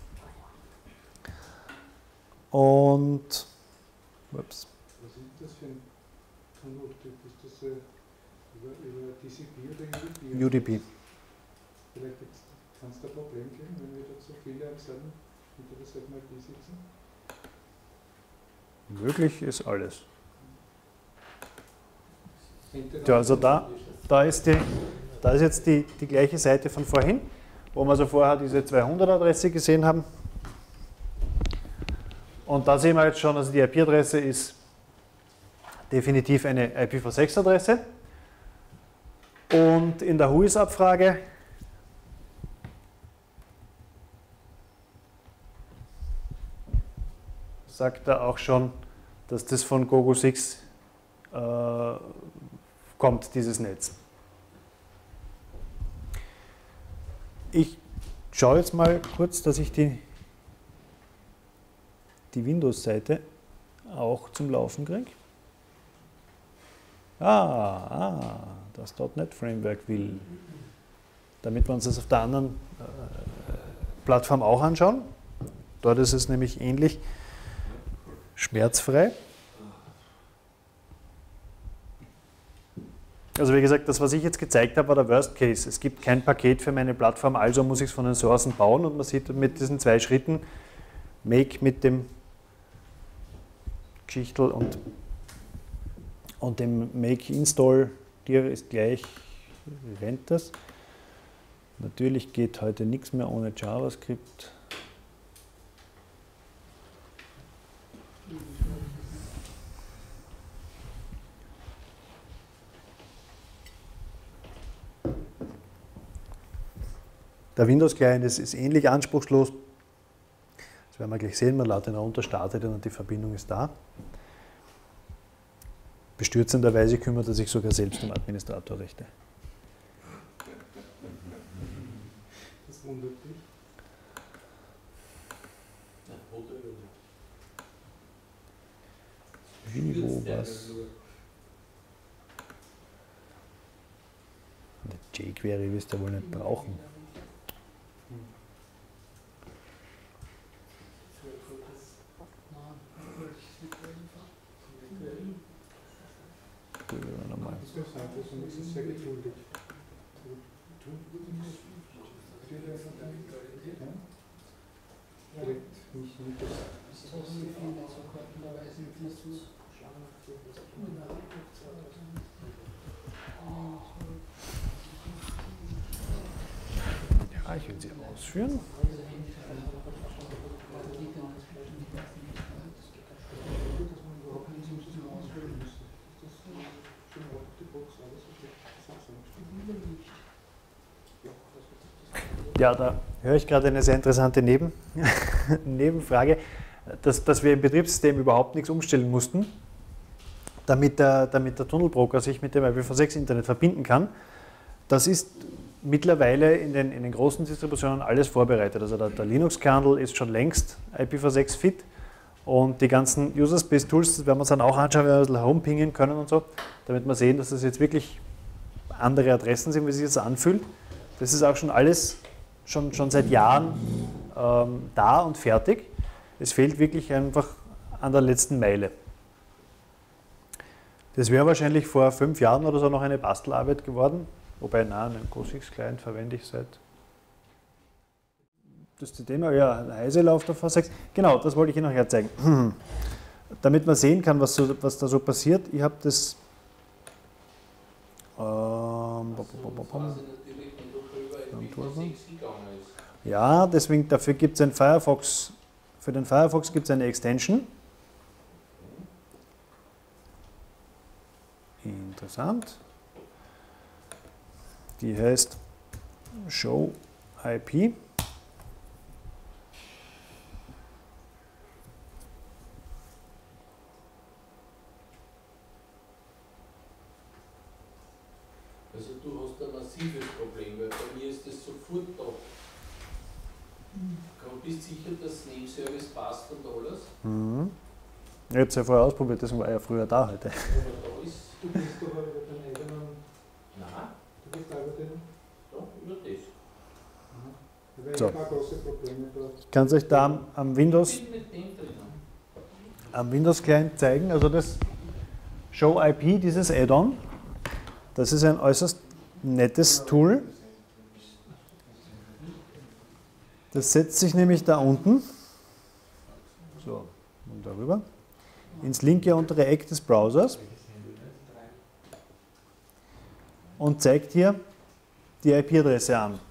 Speaker 2: und ups.
Speaker 1: Was ist das für ein Tunnel-Typ? Ist das über TCP oder UDP?
Speaker 2: UDP.
Speaker 1: Vielleicht kann es da ein Problem geben, wenn wir da so viele am selben unter derselben IP sitzen?
Speaker 2: Möglich ist alles. Ja, also da ist jetzt die gleiche Seite von vorhin, wo wir also vorher diese 200-Adresse gesehen haben. Und da sehen wir jetzt schon, also die IP-Adresse ist definitiv eine IPv6-Adresse. Und in der WHOIS-Abfrage sagt er auch schon, dass das von GoGo 6 kommt, dieses Netz. Ich schaue jetzt mal kurz, dass ich die Windows-Seite auch zum Laufen kriege. Das .NET Framework will. Damit wir uns das auf der anderen Plattform auch anschauen. Dort ist es nämlich ähnlich schmerzfrei. Also wie gesagt, das, was ich jetzt gezeigt habe, war der Worst Case. Es gibt kein Paket für meine Plattform, also muss ich es von den Sourcen bauen und man sieht mit diesen zwei Schritten, Make mit dem Geschichtel und dem Make Install dir ist gleich, rennt das. Natürlich geht heute nichts mehr ohne JavaScript. Der Windows-Client ist ähnlich anspruchslos. Das werden wir gleich sehen. Man lädt ihn runter, startet ihn und die Verbindung ist da. Bestürzenderweise kümmert er sich sogar selbst um Administratorrechte.
Speaker 1: Das wundert dich.
Speaker 2: Wie, wo, was? jQuery wirst du wohl nicht brauchen. Nochmal.
Speaker 1: Das ist sehr geduldig.
Speaker 2: Ja, ich will sie ausführen. Ja, da höre ich gerade eine sehr interessante Nebenfrage, dass wir im Betriebssystem überhaupt nichts umstellen mussten, damit der Tunnelbroker sich mit dem IPv6 Internet verbinden kann. Das ist mittlerweile in den großen Distributionen alles vorbereitet. Also der Linux-Kernel ist schon längst IPv6 fit und die ganzen User-Space-Tools, das werden wir uns dann auch anschauen, wenn wir ein bisschen herumpingen können und so, damit wir sehen, dass das jetzt wirklich andere Adressen sind, wie sich das anfühlt. Das ist auch schon alles schon seit Jahren da und fertig. Es fehlt wirklich einfach an der letzten Meile. Das wäre wahrscheinlich vor 5 Jahren oder so noch eine Bastelarbeit geworden. Wobei, nein, einen GOSIX-Client verwende ich seit. Das Thema, ja, Heise läuft auf V6. Genau, das wollte ich Ihnen nachher zeigen. Damit man sehen kann, was da so passiert. Ich habe das. Ja, deswegen, dafür gibt es ein Firefox. Für den Firefox gibt es eine Extension. Interessant. Die heißt Show IP.
Speaker 3: Also du hast ein massives Problem, weil bei mir ist das sofort da. Du bist sicher, dass Name-Service passt und alles?
Speaker 2: Mhm. Ich habe es ja vorher ausprobiert, deswegen war er ja früher da heute.
Speaker 3: Aber da ist.
Speaker 1: Du bist doch über deinen eigenen.
Speaker 3: Nein,
Speaker 1: Du bist da über den.
Speaker 3: doch, über das.
Speaker 1: Da
Speaker 2: So.
Speaker 1: ein paar große Probleme da.
Speaker 2: Ich kann es euch da am Windows
Speaker 3: Ich bin mit dem drinnen.
Speaker 2: am Windows-Client zeigen. Also das Show IP, dieses Add-on, das ist ein äußerst nettes Tool. Das setzt sich nämlich da unten, so, und darüber, ins linke untere Eck des Browsers und zeigt hier die IP-Adresse an.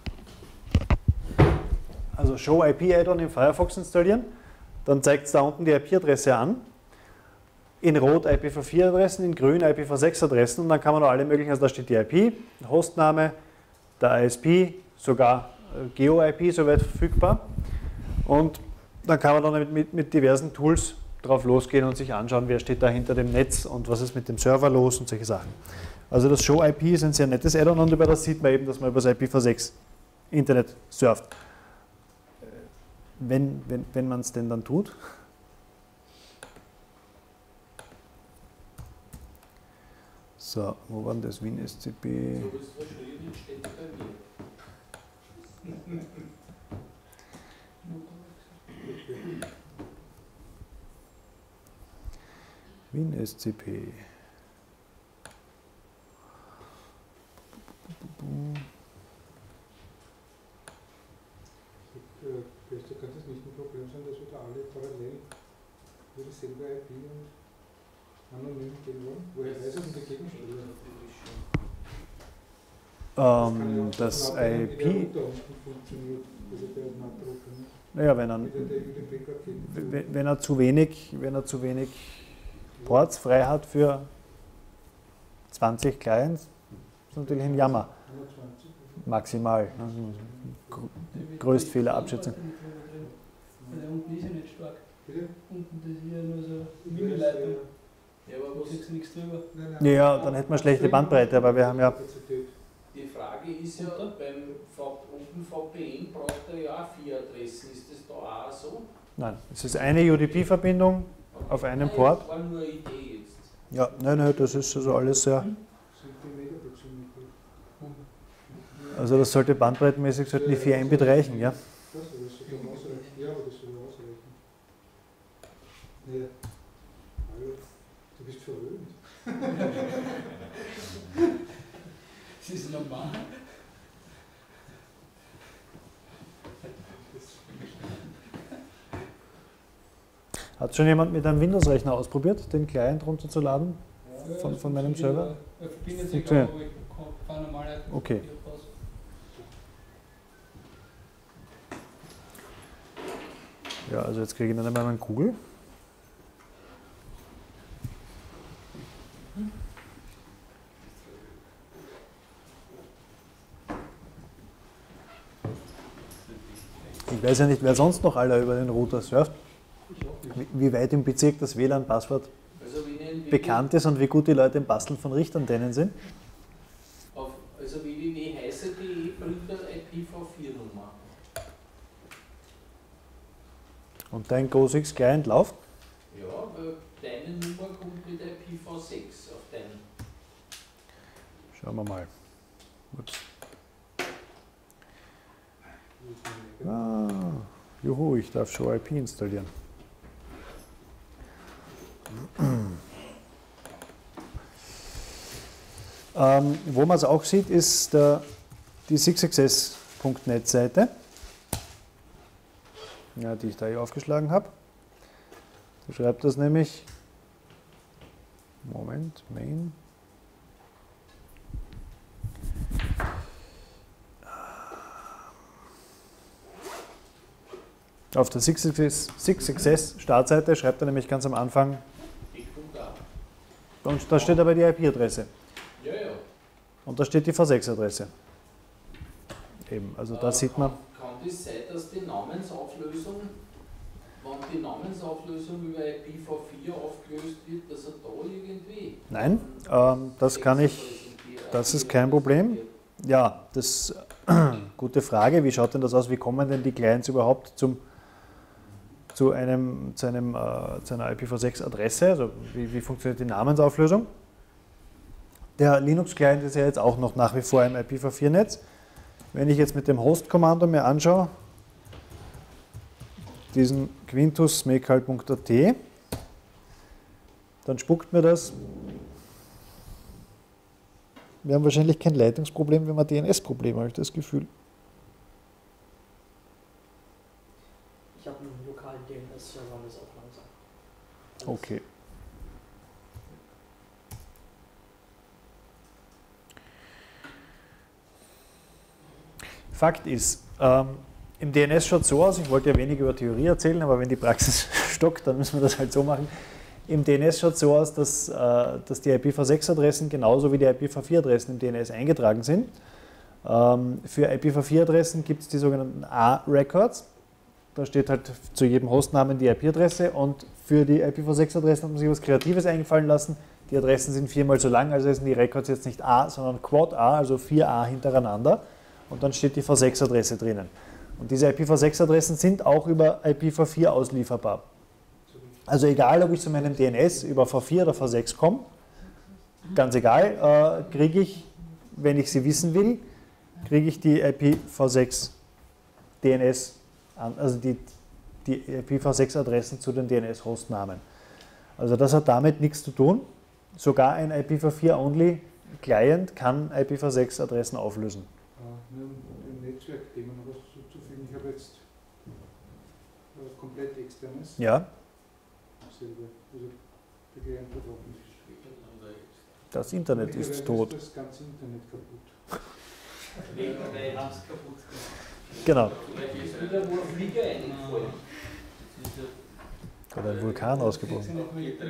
Speaker 2: Also Show IP Add-on im Firefox installieren, dann zeigt es da unten die IP-Adresse an. In Rot IPv4-Adressen, in Grün IPv6-Adressen und dann kann man noch alle möglichen, also da steht die IP, Hostname, der ISP, sogar Geo-IP soweit verfügbar und dann kann man dann mit diversen Tools drauf losgehen und sich anschauen, wer steht da hinter dem Netz und was ist mit dem Server los und solche Sachen. Also das Show IP ist ein sehr nettes Add-on und über das sieht man eben, dass man über das IPv6 Internet surft. Wenn man es denn dann tut. So, wo war denn das? WinSCP?
Speaker 3: So wie es verschrieben steht bei mir.
Speaker 2: WinSCP.
Speaker 1: Da kann es nicht ein Problem sein, dass wir da alle parallel über dieselbe IP und anonym gehen wollen. Woher weiß ich denn die Gegenstände?
Speaker 2: Das IP.
Speaker 1: Funktioniert, also der Nachdrucker, ne?
Speaker 2: Naja,
Speaker 1: Wie der
Speaker 2: wenn er zu wenig Ports frei hat für 20 Clients, ist natürlich ein Jammer.
Speaker 1: 21.
Speaker 2: Maximal. Ne? Größtfehlerabschätzung.
Speaker 4: Weil da unten ist ja nicht stark.
Speaker 1: Bitte?
Speaker 4: Unten das ist ja nur so Mini-Leitung.
Speaker 3: Ja, aber
Speaker 4: Da
Speaker 3: was,
Speaker 4: kriegst du nichts drüber.
Speaker 2: Ja, dann hätten wir schlechte Bandbreite, aber wir haben ja.
Speaker 3: die Frage ist ja, beim OpenVPN braucht er ja auch 4 Adressen. Ist das da auch so?
Speaker 2: Nein, es ist eine UDP-Verbindung auf einem
Speaker 3: Nein,
Speaker 2: Port.
Speaker 3: Das war nur eine Idee jetzt.
Speaker 2: Ja, nein, das ist also alles sehr.
Speaker 1: Sind die Megabit ziemlich gut?
Speaker 2: Also das sollte bandbreitenmäßig sollten die 4 Mbit reichen, ja?
Speaker 1: Das soll ausreichen. Ja, aber das soll ausreichen. Ja. Hallo, du bist verwöhnt.
Speaker 4: Das ist normal.
Speaker 2: Hat schon jemand mit einem Windows-Rechner ausprobiert, den Client runterzuladen? Von meinem Server?
Speaker 4: Verbindet sich
Speaker 2: Funktioniert.
Speaker 4: aber, ich kann normale
Speaker 2: Okay.
Speaker 4: raus.
Speaker 2: Ja, also jetzt kriege ich dann einmal meinen Google. Ich weiß ja nicht, wer sonst noch alle über den Router surft. Wie weit im Bezirk das WLAN-Passwort
Speaker 3: Also www,
Speaker 2: bekannt ist und wie gut die Leute im Basteln von Richtantennen sind.
Speaker 3: Also www.heise.de bringt eine IPv4-Nummer.
Speaker 2: Und dein GoSix Client läuft.
Speaker 3: Ja, weil deine Nummer kommt mit IPv6 auf deinen.
Speaker 2: Schauen wir mal. Ups. Ah, juhu, ich darf Show IP installieren. Wo man es auch sieht, ist die sixsuccess.net Seite, ja, die ich da hier aufgeschlagen habe. Da schreibt das nämlich, Moment, Main. Auf der sixsuccess Startseite schreibt er nämlich ganz am Anfang, und da steht aber die IP-Adresse.
Speaker 3: Ja, ja.
Speaker 2: Und da steht die V6-Adresse. Eben, also da sieht man.
Speaker 3: Kann das sein, dass die Namensauflösung, wenn die Namensauflösung über IPv4 aufgelöst wird, dass er da irgendwie.
Speaker 2: Nein, das kann ich, das ist kein Problem. Ja, das gute Frage. Wie schaut denn das aus? Wie kommen denn die Clients überhaupt zu einer IPv6-Adresse? Also wie funktioniert die Namensauflösung? Der Linux-Client ist ja jetzt auch noch nach wie vor im IPv4-Netz. Wenn ich jetzt mit dem Host-Kommando mir anschaue, diesen quintus.smekal.at, dann spuckt mir das. Wir haben wahrscheinlich kein Leitungsproblem, wenn wir DNS-Problem habe ich das Gefühl.
Speaker 5: Ich habe einen lokalen DNS-Server, das ist auch langsam.
Speaker 2: Okay. Fakt ist, im DNS schaut es so aus, ich wollte ja wenig über Theorie erzählen, aber wenn die Praxis stockt, dann müssen wir das halt so machen. Im DNS schaut es so aus, dass die IPv6-Adressen genauso wie die IPv4-Adressen im DNS eingetragen sind. Für IPv4-Adressen gibt es die sogenannten A-Records. Da steht halt zu jedem Hostnamen die IP-Adresse und für die IPv6-Adressen hat man sich was Kreatives eingefallen lassen. Die Adressen sind 4-mal so lang, also sind die Records jetzt nicht A, sondern Quad A, also 4A hintereinander. Und dann steht die V6-Adresse drinnen. Und diese IPv6-Adressen sind auch über IPv4 auslieferbar. Also egal, ob ich zu meinem DNS über V4 oder V6 komme, ganz egal, kriege ich, wenn ich sie wissen will, kriege ich die IPv6 DNS, also die IPv6-Adressen zu den DNS-Hostnamen. Also das hat damit nichts zu tun. Sogar ein IPv4-Only-Client kann IPv6-Adressen auflösen.
Speaker 1: Nur um dem Netzwerkthema noch was zuzufügen. Ich habe jetzt komplett externes
Speaker 2: Ja,
Speaker 1: selber. Also der Client hat auch nicht.
Speaker 2: das Internet ist tot.
Speaker 1: Das ganze Internet kaputt.
Speaker 3: Nebenbei haben es kaputt.
Speaker 2: Genau.
Speaker 3: Vielleicht ist wieder wo ein Flieger eingefallen.
Speaker 2: Oder ein Vulkan ausgebrochen.
Speaker 1: Bitte?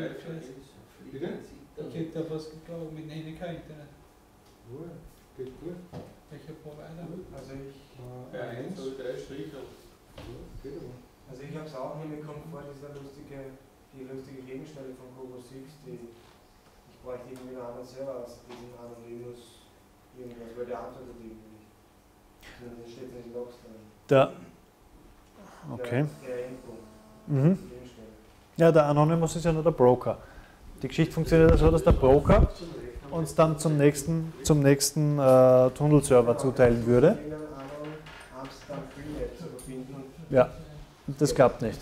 Speaker 4: Ich hätte da was geglaubt, mit Handy kein Internet.
Speaker 1: Wo? Geht gut?
Speaker 4: Welcher Provider?
Speaker 6: Also ich,
Speaker 1: Eins.
Speaker 3: so 3 Striche.
Speaker 1: Geht aber.
Speaker 6: also ich habe es auch hinbekommen vor dieser lustige Gegenstelle von Coco 6, ich bräuchte irgendwie einen anderen Server aus diesem Anonymous irgendwas, weil der antwortet irgendwie nicht. Da steht nicht Logs drin.
Speaker 2: Okay.
Speaker 6: Der Endpunkt,
Speaker 2: Mhm.
Speaker 6: die Gegenstelle.
Speaker 2: Ja, der Anonymous ist ja nur der Broker. Die Geschichte funktioniert so, dass der Broker, uns dann zum nächsten Tunnelserver zuteilen würde.
Speaker 6: Amsterdam Freenet zu verbinden.
Speaker 2: Ja, das klappt nicht.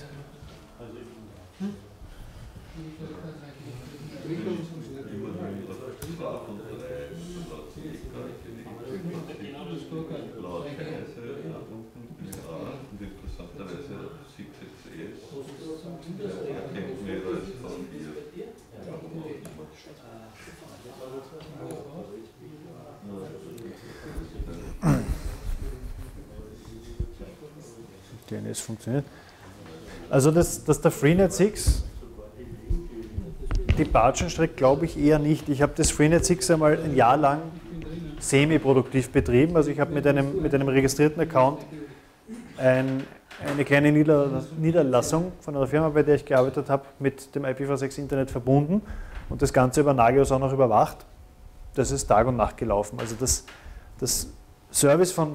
Speaker 2: DNS funktioniert. Also, dass der Freenet 6 die Batschen streckt, glaube ich eher nicht. Ich habe das Freenet 6 einmal ein Jahr lang semi-produktiv betrieben. Also ich habe mit einem registrierten Account eine kleine Niederlassung von einer Firma, bei der ich gearbeitet habe, mit dem IPv6 Internet verbunden und das Ganze über Nagios auch noch überwacht. Das ist Tag und Nacht gelaufen. Also das Service von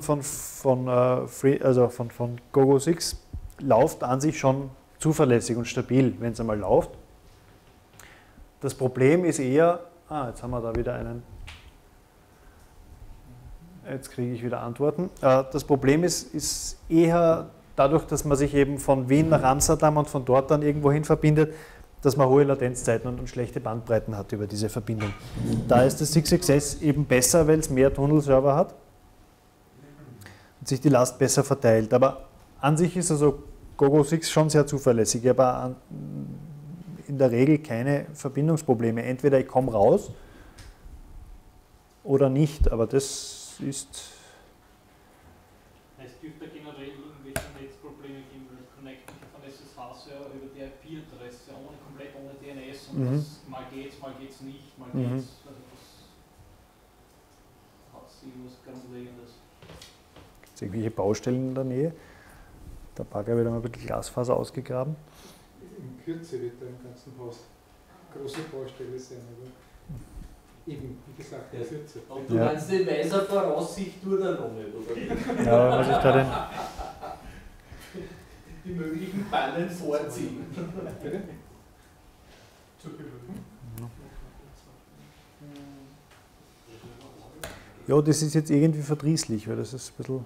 Speaker 2: Gogo 6 läuft an sich schon zuverlässig und stabil, wenn es einmal läuft. Das Problem ist eher, jetzt haben wir da wieder jetzt kriege ich wieder Antworten. Das Problem ist eher dadurch, dass man sich eben von Wien nach Amsterdam und von dort dann irgendwo hin verbindet, dass man hohe Latenzzeiten und schlechte Bandbreiten hat über diese Verbindung. Da ist das 6XS eben besser, weil es mehr Tunnelserver hat und sich die Last besser verteilt. Aber an sich ist also Gogo 6 schon sehr zuverlässig, aber in der Regel keine Verbindungsprobleme. Entweder ich komme raus oder nicht, aber das ist...
Speaker 7: Es dürfte generell irgendwelche Netzprobleme geben, weil ich connecte mich auf einen SSH-Server über die IP-Adresse komplett ohne DNS und das mal geht's nicht, mal geht's. Also das hat irgendwas Grundlegendes.
Speaker 2: Gibt es irgendwelche Baustellen in der Nähe? Der Bagger wird einmal ein bisschen Glasfaser ausgegraben.
Speaker 1: In Kürze wird da im ganzen Haus große Baustelle sein, aber eben, wie gesagt, in Kürze.
Speaker 3: Und du meinst in weiser Voraussicht nur der noch nicht, oder?
Speaker 2: Ja, wenn man sich da
Speaker 3: die möglichen Pannen vorziehen.
Speaker 2: Ja, das ist jetzt irgendwie verdrießlich, weil das ist ein bisschen...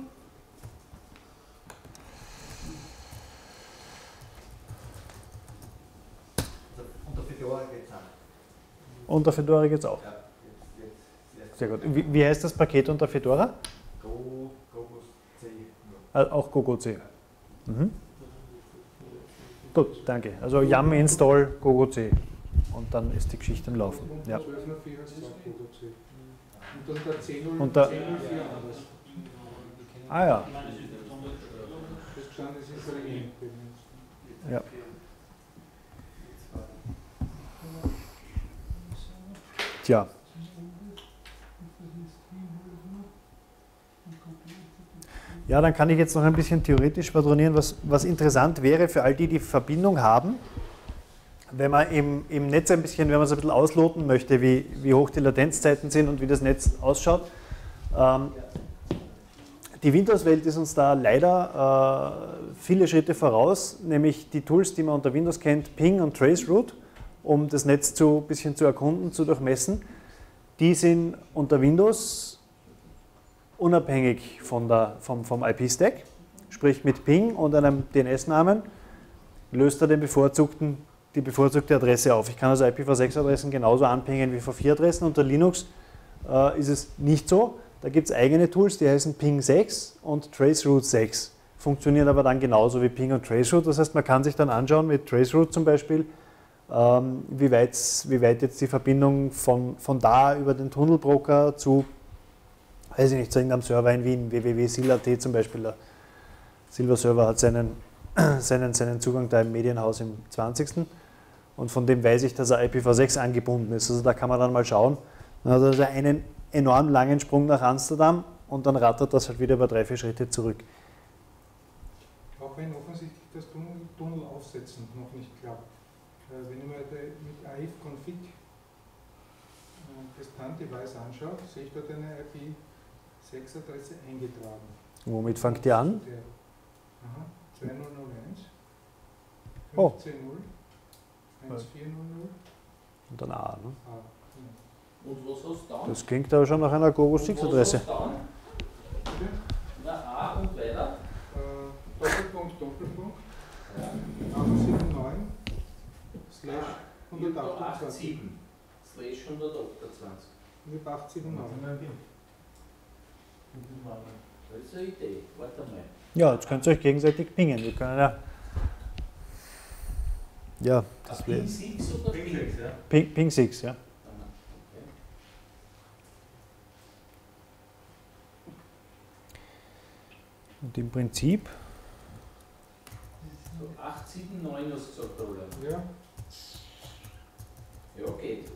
Speaker 2: Unter Fedora geht es auch. Sehr gut. Wie heißt das Paket unter Fedora?
Speaker 6: GogoC.
Speaker 2: Auch GogoC. Gut, danke. Also yum install GogoC. Und dann ist die Geschichte im Laufen. Ja.
Speaker 1: Und dann der 10.04
Speaker 2: Und der-
Speaker 1: anders.
Speaker 2: Ah ja.
Speaker 1: Das gestanden ist in Kollegen.
Speaker 2: Ja. Tja. Ja, dann kann ich jetzt noch ein bisschen theoretisch schwadronieren, was interessant wäre für all die, die Verbindung haben, wenn man im Netz ein bisschen, wenn man es ein bisschen ausloten möchte, wie hoch die Latenzzeiten sind und wie das Netz ausschaut. Die Windows-Welt ist uns da leider viele Schritte voraus, nämlich die Tools, die man unter Windows kennt, Ping und Traceroute, um das Netz ein bisschen zu erkunden, zu durchmessen. Die sind unter Windows unabhängig vom IP-Stack, sprich mit Ping und einem DNS-Namen löst er die bevorzugte Adresse auf. Ich kann also IPv6-Adressen genauso anpingen wie V4-Adressen. Unter Linux ist es nicht so. Da gibt es eigene Tools, die heißen Ping 6 und Traceroute 6. Funktionieren aber dann genauso wie Ping und Traceroute. Das heißt, man kann sich dann anschauen mit Traceroute zum Beispiel, wie weit jetzt die Verbindung von da über den Tunnelbroker zu, weiß ich nicht, zu irgendeinem Server in Wien, www.sil.at zum Beispiel. Der Silver-Server hat seinen Zugang da im Medienhaus im 20. Und von dem weiß ich, dass er IPv6 angebunden ist. Also da kann man dann mal schauen. Dann hat er also einen enorm langen Sprung nach Amsterdam und dann rattert das halt wieder über 3-4 Schritte zurück.
Speaker 1: Auch wenn offensichtlich das Tunnel aufsetzen noch nicht klappt. Wenn ich mir mit AF-Config das TAN-Device anschaue, sehe ich dort eine IP6-Adresse eingetragen.
Speaker 2: Womit fangt ihr an?
Speaker 1: 2001,
Speaker 2: Oh.
Speaker 1: 15.0, 14.00.
Speaker 2: Und dann A. Ne?
Speaker 1: Ah,
Speaker 3: Und was hast du dann?
Speaker 2: Das klingt aber schon nach einer Gogo 6 Adresse.
Speaker 3: Und was hast du dann? Na, A und weiter.
Speaker 1: Doppelpunkt, Doppelpunkt. 879 slash 128.
Speaker 3: 87 slash 128.
Speaker 1: 879.
Speaker 3: Das ist eine Idee. Warte mal.
Speaker 2: Ja, jetzt könnt ihr euch gegenseitig pingen. Wir können ja, das wäre
Speaker 3: Ping 6 oder Ping 6? Ja.
Speaker 2: Ping 6, ja. Und im Prinzip,
Speaker 3: So 879 hast du gesagt, Roland.
Speaker 1: Ja.
Speaker 3: Ja, geht.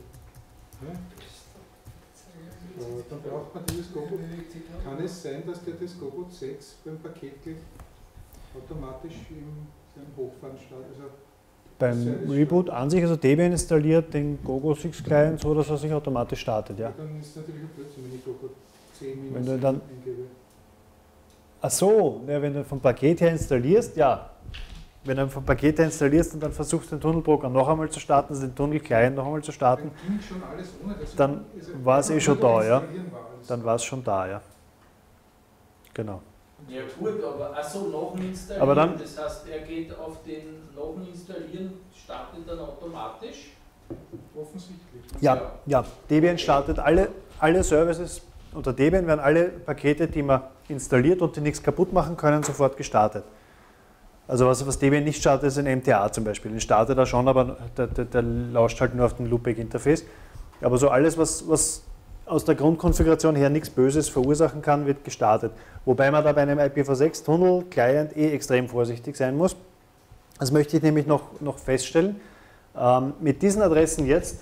Speaker 1: So, dann braucht man dieses Gogo. Kann es sein, dass der das Gogo 6 beim Paketklick automatisch im Hochfahren startet? Also
Speaker 2: beim Reboot an sich, also Debian installiert den Gogo 6 Client so, dass er sich automatisch startet, ja.
Speaker 1: dann ist es natürlich ein Blödsinn, wenn ich Gogo 10
Speaker 2: Wenn du dann-
Speaker 1: eingebe.
Speaker 2: Ach so, ja, wenn du vom Paket her installierst, ja. Wenn du vom Paket her installierst und dann versuchst, den Tunnelbroker noch einmal zu starten, also den Tunnel-Client noch einmal zu starten,
Speaker 1: Dann ging schon alles ohne, dass
Speaker 2: dann
Speaker 1: also
Speaker 2: war es eh schon
Speaker 1: nur
Speaker 2: da, ja.
Speaker 1: installieren war alles.
Speaker 2: Dann war es schon da, ja. Genau.
Speaker 3: Ja gut, aber achso, nach dem Installieren.
Speaker 2: Aber dann-
Speaker 3: das heißt, er geht auf den nach dem Installieren, startet dann automatisch.
Speaker 1: Offensichtlich.
Speaker 2: Ja, Debian startet alle Services unter Debian werden alle Pakete, die man installiert und die nichts kaputt machen können, sofort gestartet. Also was Debian nicht startet, ist ein MTA zum Beispiel. Den startet er schon, aber der lauscht halt nur auf dem Loopback-Interface. Aber so alles, was aus der Grundkonfiguration her nichts Böses verursachen kann, wird gestartet. Wobei man da bei einem IPv6-Tunnel-Client extrem vorsichtig sein muss. Das möchte ich nämlich noch feststellen. Mit diesen Adressen jetzt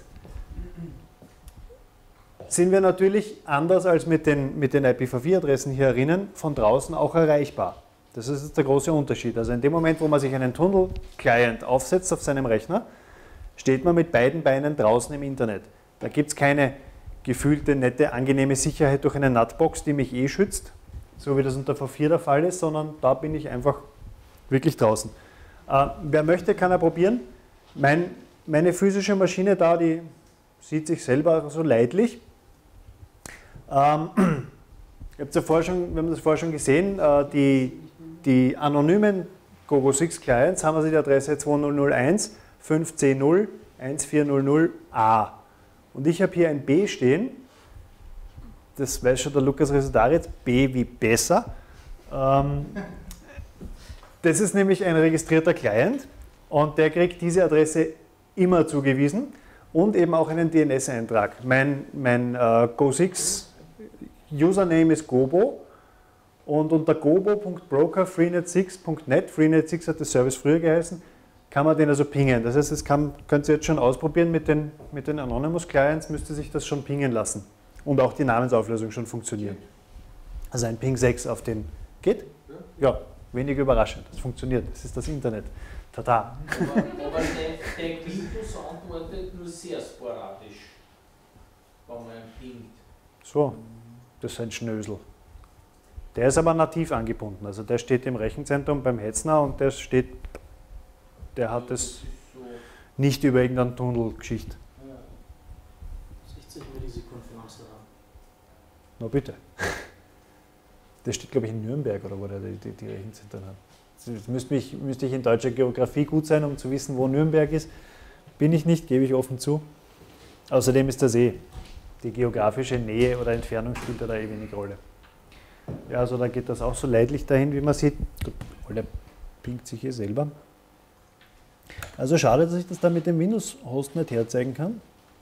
Speaker 2: sind wir natürlich anders als mit den IPv4-Adressen hier herinnen von draußen auch erreichbar. Das ist jetzt der große Unterschied. Also in dem Moment, wo man sich einen Tunnel-Client aufsetzt auf seinem Rechner, steht man mit beiden Beinen draußen im Internet. Da gibt es keine gefühlte, nette, angenehme Sicherheit durch eine NAT-Box, die mich schützt, so wie das unter V4 der Fall ist, sondern da bin ich einfach wirklich draußen. Wer möchte, kann er probieren. Meine physische Maschine da, die sieht sich selber so leidlich. Wir haben das vorher schon gesehen, die anonymen Gogo 6 Clients haben also die Adresse 2001 5C0 1400A. Und ich habe hier ein B stehen, das weiß schon der Lukas Resetaritz, B wie besser. Das ist nämlich ein registrierter Client und der kriegt diese Adresse immer zugewiesen und eben auch einen DNS-Eintrag. Mein Go6 Username ist Gobo und unter gobo.broker.freenet6.net, Freenet6 hat der Service früher geheißen, kann man den also pingen. Das heißt, könnt ihr jetzt schon ausprobieren mit den Anonymous Clients, müsste sich das schon pingen lassen und auch die Namensauflösung schon funktionieren. Also ein Ping 6 auf den geht? Ja, wenig überraschend, das funktioniert, das ist das Internet. Tada!
Speaker 3: Aber der Quintus antwortet nur sehr sporadisch, wenn man ihn pingt.
Speaker 2: So, das ist ein Schnösel. Der ist aber nativ angebunden, also der steht im Rechenzentrum beim Hetzner und der hat es
Speaker 3: ist so,
Speaker 2: nicht über irgendeine Tunnelgeschichte.
Speaker 5: 60 Millisekunden hast du da.
Speaker 2: Na bitte. Der steht, glaube ich, in Nürnberg oder wo der die Rechenzentren hat. Jetzt müsste ich in deutscher Geografie gut sein, um zu wissen, wo Nürnberg ist. Bin ich nicht, gebe ich offen zu. Außerdem ist der See. Die geografische Nähe oder Entfernung spielt da wenig Rolle. Ja, also da geht das auch so leidlich dahin, wie man sieht. Gut, der pinkt sich hier selber. Also schade, dass ich das da mit dem Windows-Host nicht herzeigen kann.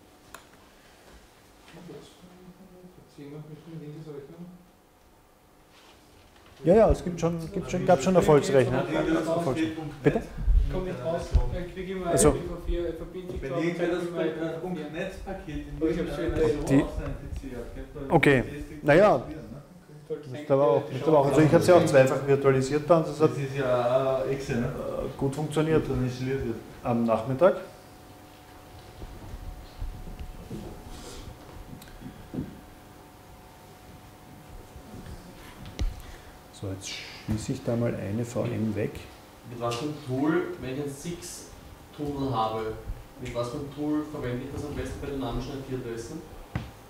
Speaker 2: Ja, es gab schon Erfolgsrechner. Bitte?
Speaker 4: Kommt nicht raus, ich kriege immer
Speaker 2: Also-
Speaker 4: IPv4, verbinde ich
Speaker 8: Bei
Speaker 4: drauf,
Speaker 8: dir geht das
Speaker 4: immer
Speaker 8: bei
Speaker 4: IPv4.
Speaker 8: der .NET-Paket in
Speaker 4: Aber ich hab's schon in
Speaker 2: Die- Okay. Naja. Müsste aber auch. Also ich habe es ja auch zweifach virtualisiert bei uns. Das hat
Speaker 8: Das ist ja Exe, ne?
Speaker 2: gut funktioniert.
Speaker 8: Dann installiert wird.
Speaker 2: Am Nachmittag. So, jetzt schließe ich da mal eine VM weg.
Speaker 9: Mit was für einem Tool, wenn ich einen Six-Tunnel habe, mit was für einem Tool verwende ich das am besten bei dynamischen IP-Adressen?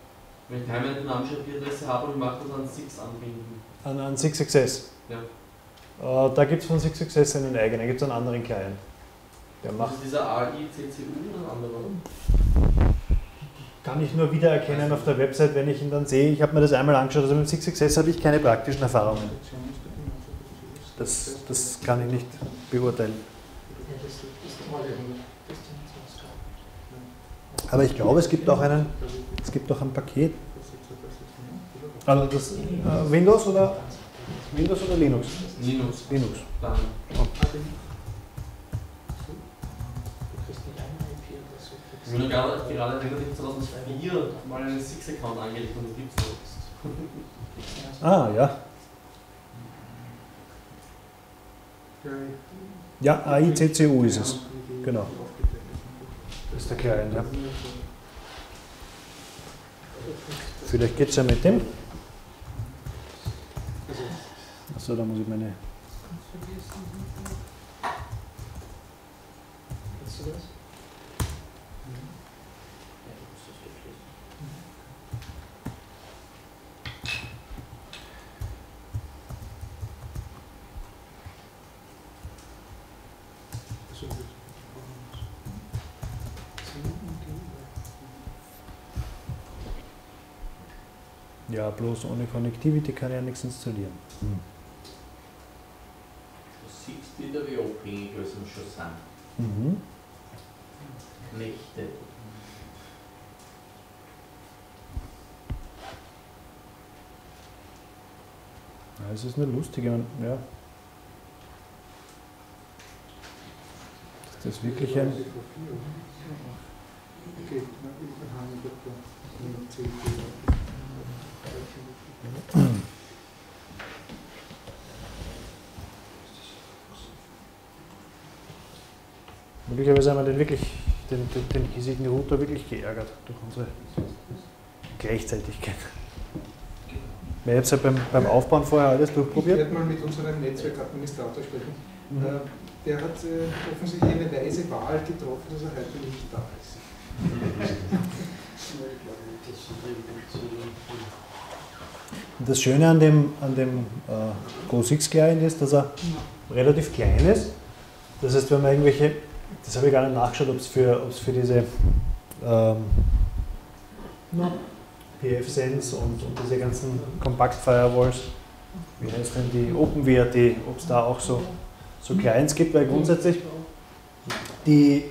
Speaker 9: Wenn ich keine dynamische IP-Adresse habe und mache das an SIX anbinden.
Speaker 2: An SIG-Success?
Speaker 9: Ja.
Speaker 2: Da gibt es von SIG-Success einen eigenen, gibt es einen anderen Client. Der macht.
Speaker 9: Ist dieser AICCU oder ein anderer?
Speaker 2: Kann ich nur wiedererkennen auf der Website, wenn ich ihn dann sehe. Ich habe mir das einmal angeschaut, also mit SIG-Success habe ich keine praktischen Erfahrungen. Das kann ich nicht beurteilen. Aber ich glaube, es gibt auch ein Paket. Also das Windows oder Linux?
Speaker 9: Linux.
Speaker 2: Linux.
Speaker 9: Dann. Ich bin nur gerade relativ 2004 mal einen SIX-Account angelegt und das gibt es noch.
Speaker 2: Ah, ja. Ja, AICCU ist es. Genau. Das ist der Client, ja. Vielleicht geht es ja mit dem. Achso, da muss ich meine.
Speaker 5: Kannst du das?
Speaker 2: Ja, bloß ohne Connectivity kann ich ja nichts installieren.
Speaker 3: Du siehst wieder, wie abhängig wir schon sind.
Speaker 2: Mhm.
Speaker 3: Knechte.
Speaker 2: Ja, es ist eine lustige, ja. Ist das wirklich ein. Möglicherweise haben wir den hiesigen Router wirklich geärgert durch unsere Gleichzeitigkeit. Wir haben jetzt ja beim Aufbauen vorher alles durchprobiert.
Speaker 1: Ich werde mal mit unserem Netzwerkadministrator sprechen. Der hat offensichtlich eine weise Wahl getroffen, dass er heute nicht da ist.
Speaker 2: Das Schöne an dem Go6 Client ist, dass er relativ klein ist. Das heißt, wenn man irgendwelche, das habe ich gar nicht nachgeschaut, ob es für diese PF-Sense und diese ganzen Kompakt-Firewalls, wie heißt denn die OpenWrt, ob es da auch so Clients gibt, weil grundsätzlich die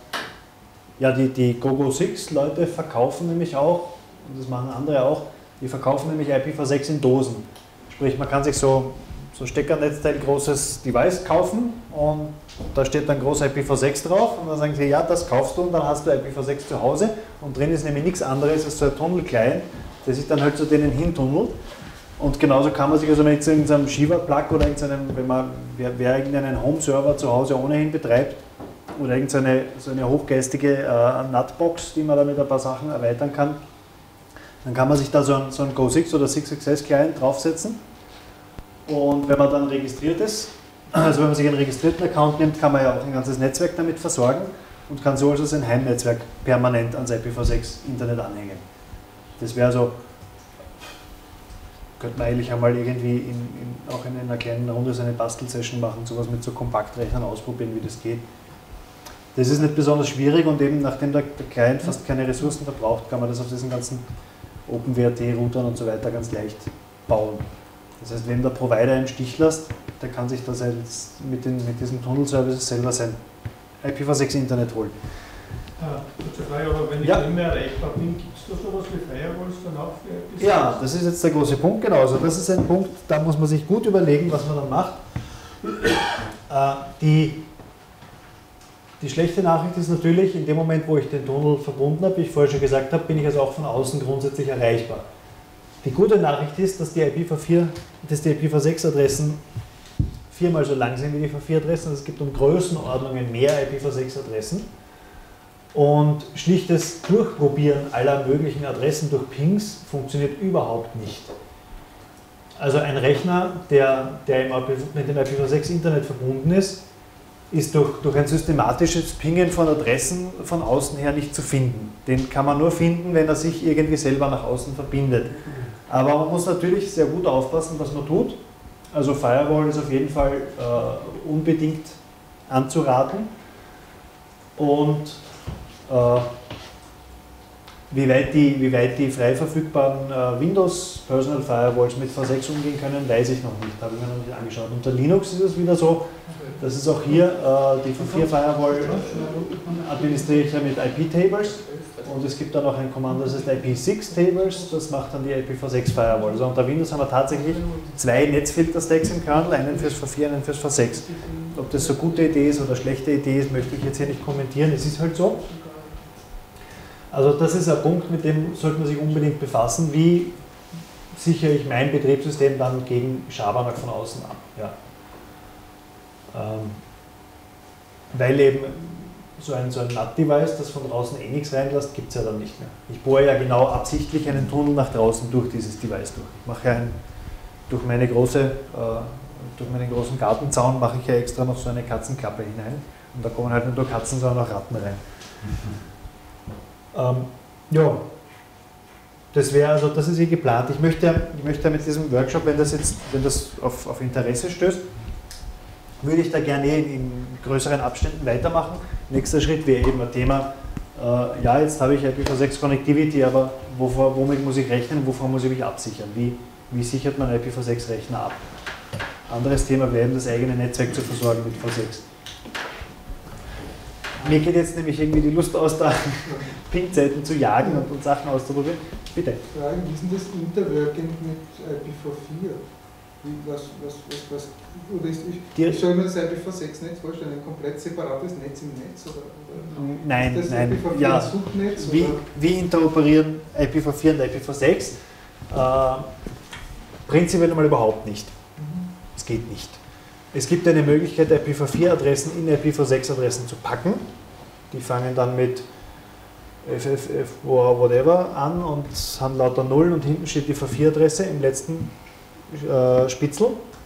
Speaker 2: Go6 Leute verkaufen nämlich auch, und das machen andere auch, die verkaufen nämlich IPv6 in Dosen. Sprich, man kann sich so Steckernetzteil großes Device kaufen und da steht dann groß IPv6 drauf und dann sagen sie, ja, das kaufst du und dann hast du IPv6 zu Hause und drin ist nämlich nichts anderes als so ein Tunnel-Client, der sich dann halt zu denen hintunnelt. Und genauso kann man sich also mit irgendeinem Shiva-Plug oder wer irgendeinen Home-Server zu Hause ohnehin betreibt oder irgendeine so eine hochgeistige NAT-Box, die man da mit ein paar Sachen erweitern kann, dann kann man sich da so ein Go6 oder SIG-Success-Client draufsetzen. Und wenn man dann registriert ist, also wenn man sich einen registrierten Account nimmt, kann man ja auch ein ganzes Netzwerk damit versorgen und kann so also sein Heimnetzwerk permanent ans IPv6-Internet anhängen. Das wäre so, könnte man eigentlich einmal irgendwie auch in einer kleinen Runde so eine Bastelsession machen, sowas mit so Kompaktrechnern ausprobieren, wie das geht. Das ist nicht besonders schwierig und eben nachdem der Client fast keine Ressourcen verbraucht, kann man das auf diesen ganzen OpenWrt-Routern und so weiter ganz leicht bauen. Das heißt, wenn der Provider im Stich lässt, der kann sich das jetzt mit diesen Tunnel-Services selber sein IPv6-Internet holen.
Speaker 4: Kurze Frage, aber wenn ich nicht mehr erreichbar bin, gibt es da sowas wie Firewalls dann auch für IPv6?
Speaker 2: Ja, das ist jetzt der große Punkt, genau. Also das ist ein Punkt, da muss man sich gut überlegen, was man dann macht. Die schlechte Nachricht ist natürlich, in dem Moment, wo ich den Tunnel verbunden habe, wie ich vorher schon gesagt habe, bin ich also auch von außen grundsätzlich erreichbar. Die gute Nachricht ist, dass die IPv6-Adressen viermal so lang sind wie die IPv4-Adressen. Also es gibt um Größenordnungen mehr IPv6-Adressen. Und schlichtes Durchprobieren aller möglichen Adressen durch Pings funktioniert überhaupt nicht. Also ein Rechner, der mit dem IPv6-Internet verbunden ist, ist durch ein systematisches Pingen von Adressen von außen her nicht zu finden. Den kann man nur finden, wenn er sich irgendwie selber nach außen verbindet. Aber man muss natürlich sehr gut aufpassen, was man tut. Also Firewall ist auf jeden Fall unbedingt anzuraten. Und wie weit die frei verfügbaren Windows Personal Firewalls mit V6 umgehen können, weiß ich noch nicht, habe ich mir noch nicht angeschaut. Unter Linux ist es wieder so, dass es auch hier die V4 Firewall administriere ich ja mit IP-Tables und es gibt dann auch ein Kommando, das heißt IP6-Tables, das macht dann die IPv6 Firewall. Also unter Windows haben wir tatsächlich 2 Netzfilter-Stacks im Kernel, einen fürs V4, einen fürs V6. Ob das so eine gute Idee ist oder eine schlechte Idee ist, möchte ich jetzt hier nicht kommentieren, es ist halt so. Also das ist ein Punkt, mit dem sollte man sich unbedingt befassen, wie sichere ich mein Betriebssystem dann gegen Schabernack von außen ab. Ja. Weil eben so ein NAT-Device, das von draußen eh nichts reinlässt, gibt es ja dann nicht mehr. Ich bohre ja genau absichtlich einen Tunnel nach draußen durch dieses Device durch. Ich mache ja durch meinen großen Gartenzaun mache ich ja extra noch so eine Katzenklappe hinein und da kommen halt nicht nur Katzen, sondern auch Ratten rein. Ja, das ist eh geplant. Ich möchte mit diesem Workshop, wenn das auf Interesse stößt, würde ich da gerne in größeren Abständen weitermachen. Nächster Schritt wäre eben ein Thema, ja, jetzt habe ich IPv6 Connectivity, aber womit muss ich rechnen, wovon muss ich mich absichern? Wie sichert man IPv6-Rechner ab? Anderes Thema wäre eben das eigene Netzwerk zu versorgen mit V6. Mir geht jetzt nämlich irgendwie die Lust aus, da Ping-Zeiten zu jagen und Sachen auszuprobieren. Bitte.
Speaker 1: Fragen, wie ist denn das Interworking mit IPv4? Ich soll mir das IPv6-Netz vorstellen, ein komplett separates Netz im Netz? Oder
Speaker 2: nein,
Speaker 1: ist das
Speaker 2: nein.
Speaker 1: IPv4
Speaker 2: Ja.
Speaker 1: Subnetz?
Speaker 2: Wie interoperieren IPv4 und IPv6? Prinzipiell mal überhaupt nicht. Es geht nicht. Es gibt eine Möglichkeit, IPv4-Adressen in IPv6-Adressen zu packen. Die fangen dann mit FFF whatever an und haben lauter Nullen und hinten steht die V4-Adresse im letzten Spitzel.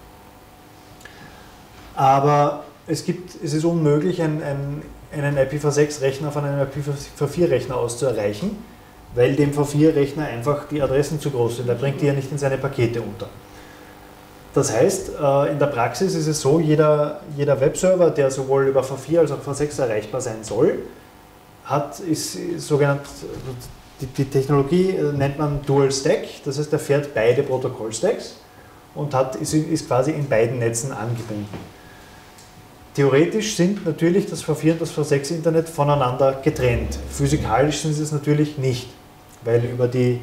Speaker 2: Aber es ist unmöglich, einen IPv6-Rechner von einem IPv4-Rechner aus zu erreichen, weil dem V4-Rechner einfach die Adressen zu groß sind. Er bringt die ja nicht in seine Pakete unter. Das heißt, in der Praxis ist es so, jeder Webserver, der sowohl über V4 als auch V6 erreichbar sein soll, ist sogenannt, die Technologie nennt man Dual Stack, das heißt, er fährt beide Protokollstacks und ist quasi in beiden Netzen angebunden. Theoretisch sind natürlich das V4 und das V6-Internet voneinander getrennt. Physikalisch sind sie es natürlich nicht, weil über die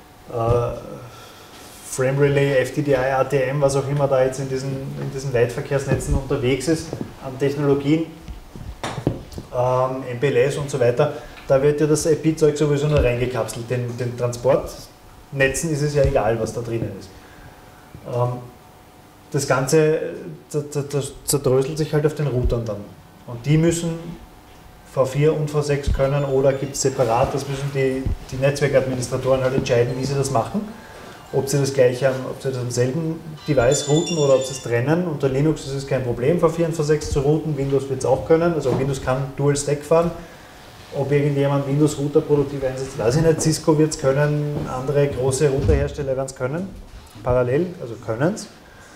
Speaker 2: Frame Relay, FTDI, ATM, was auch immer da jetzt in diesen Weitverkehrsnetzen unterwegs ist, an Technologien, MPLS und so weiter, da wird ja das IP-Zeug sowieso nur reingekapselt. Den Transportnetzen ist es ja egal, was da drinnen ist. Das Ganze zerdröselt sich halt auf den Routern dann. Und die müssen V4 und V6 können oder gibt es separat, das müssen die Netzwerkadministratoren halt entscheiden, wie sie das machen. Ob sie das am selben Device routen oder ob sie es trennen. Unter Linux ist es kein Problem, V4 und V6 zu routen. Windows wird es auch können. Also Windows kann Dual Stack fahren. Ob irgendjemand Windows Router produktiv einsetzt, weiß ich nicht. Cisco wird es können, andere große Routerhersteller werden es können. Parallel, also können es.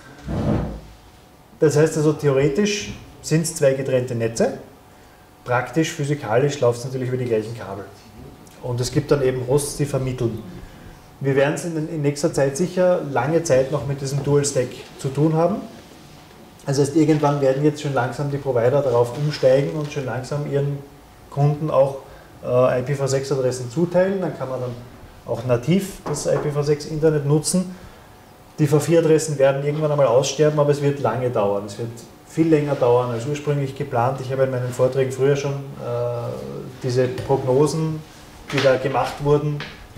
Speaker 2: Das heißt also, theoretisch sind es 2 getrennte Netze. Praktisch, physikalisch läuft es natürlich über die gleichen Kabel. Und es gibt dann eben Hosts, die vermitteln. Wir werden es in nächster Zeit sicher lange Zeit noch mit diesem Dual Stack zu tun haben. Das heißt, irgendwann werden jetzt schon langsam die Provider darauf umsteigen und schon langsam ihren Kunden auch IPv6-Adressen zuteilen. Dann kann man dann auch nativ das IPv6-Internet nutzen. Die V4-Adressen werden irgendwann einmal aussterben, aber es wird lange dauern. Es wird viel länger dauern als ursprünglich geplant. Ich habe in meinen Vorträgen früher schon diese Prognosen, die da gemacht wurden,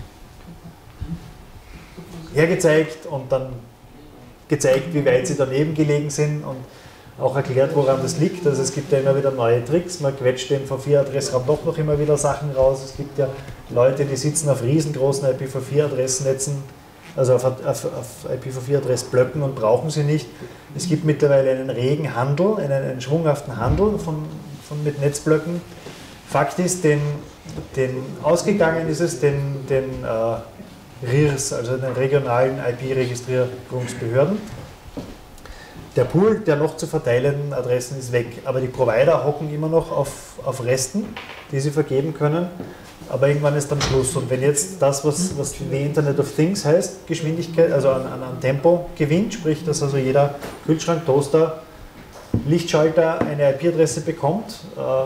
Speaker 2: hergezeigt und dann gezeigt, wie weit sie daneben gelegen sind und auch erklärt, woran das liegt. Also es gibt ja immer wieder neue Tricks, man quetscht den V4-Adressraum doch noch immer wieder Sachen raus. Es gibt ja Leute, die sitzen auf riesengroßen IPv4-Adressnetzen also auf IPv4-Adressblöcken und brauchen sie nicht. Es gibt mittlerweile einen regen Handel, einen schwunghaften Handel mit Netzblöcken. Fakt ist, den ausgegangen ist es den RIRs, also den regionalen IP-Registrierungsbehörden. Der Pool der noch zu verteilenden Adressen ist weg, aber die Provider hocken immer noch auf Resten, die sie vergeben können, aber irgendwann ist dann Schluss. Und wenn jetzt das, was wie Internet of Things heißt, Geschwindigkeit, also an Tempo gewinnt, sprich, dass also jeder Kühlschrank, Toaster, Lichtschalter eine IP-Adresse bekommt,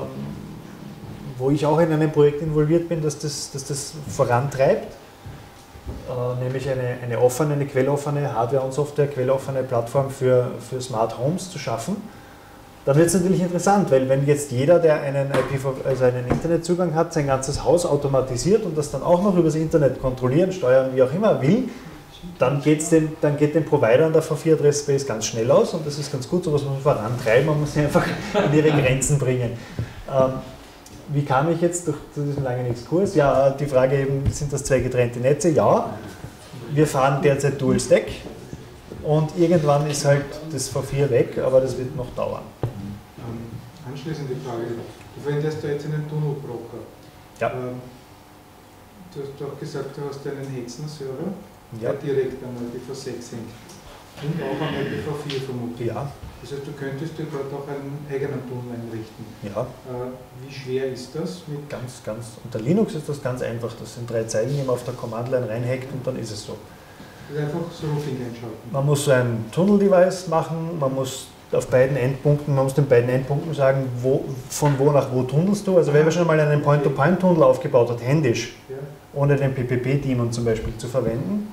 Speaker 2: wo ich auch in einem Projekt involviert bin, dass das vorantreibt, nämlich eine quelloffene Hardware- und Software, quelloffene Plattform für Smart Homes zu schaffen, dann wird es natürlich interessant, weil wenn jetzt jeder, der einen Internetzugang hat, sein ganzes Haus automatisiert und das dann auch noch übers Internet kontrollieren, steuern, wie auch immer will, dann geht den Providern der V4-Adress-Space ganz schnell aus und das ist ganz gut, sowas muss man vorantreiben, man muss sie einfach in ihre Grenzen bringen. Wie kam ich jetzt zu diesem langen Exkurs? Ja, die Frage eben, sind das zwei getrennte Netze? Ja, wir fahren derzeit Dual Stack und irgendwann ist halt das V4 weg, aber das wird noch dauern.
Speaker 1: Anschließende Frage. Du verwendest da jetzt einen Tunnelbroker.
Speaker 2: Ja.
Speaker 1: Du hast doch gesagt, du hast einen Hetzner-Server,
Speaker 2: Ja.
Speaker 1: der direkt am IPv6 hängt. Und auch am IPv4 vermutlich.
Speaker 2: Ja.
Speaker 1: Das heißt, du könntest dir dort auch einen eigenen Tunnel einrichten.
Speaker 2: Ja.
Speaker 1: Wie schwer ist das?
Speaker 2: Ganz. Unter Linux ist das ganz einfach. Das sind 3 Zeilen, die man auf der Command-Line reinhackt und dann ist es so.
Speaker 1: Das ist einfach so Routing einschalten.
Speaker 2: Man muss so ein Tunnel-Device machen, man muss den beiden Endpunkten sagen, von wo nach wo tunnelst du. Also wer schon mal einen Point-to-Point-Tunnel aufgebaut hat, händisch, ohne den PPP-Daemon zum Beispiel zu verwenden,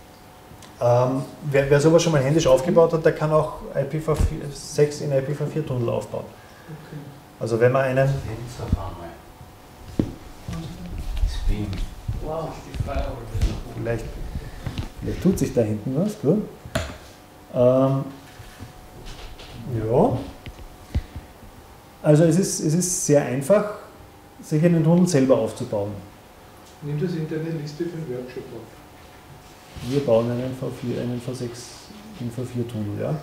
Speaker 2: wer sowas schon mal händisch aufgebaut hat, der kann auch IPv6 in IPv4-Tunnel aufbauen.
Speaker 1: Okay.
Speaker 2: Also wenn man einen...
Speaker 5: Wow.
Speaker 2: Vielleicht tut sich da hinten was, gut. Ja. Also es ist sehr einfach, sich einen Tunnel selber aufzubauen.
Speaker 1: Nimm das in deine Liste für den Workshop auf.
Speaker 2: Wir bauen einen V4, einen V6 in V4-Tunnel, ja.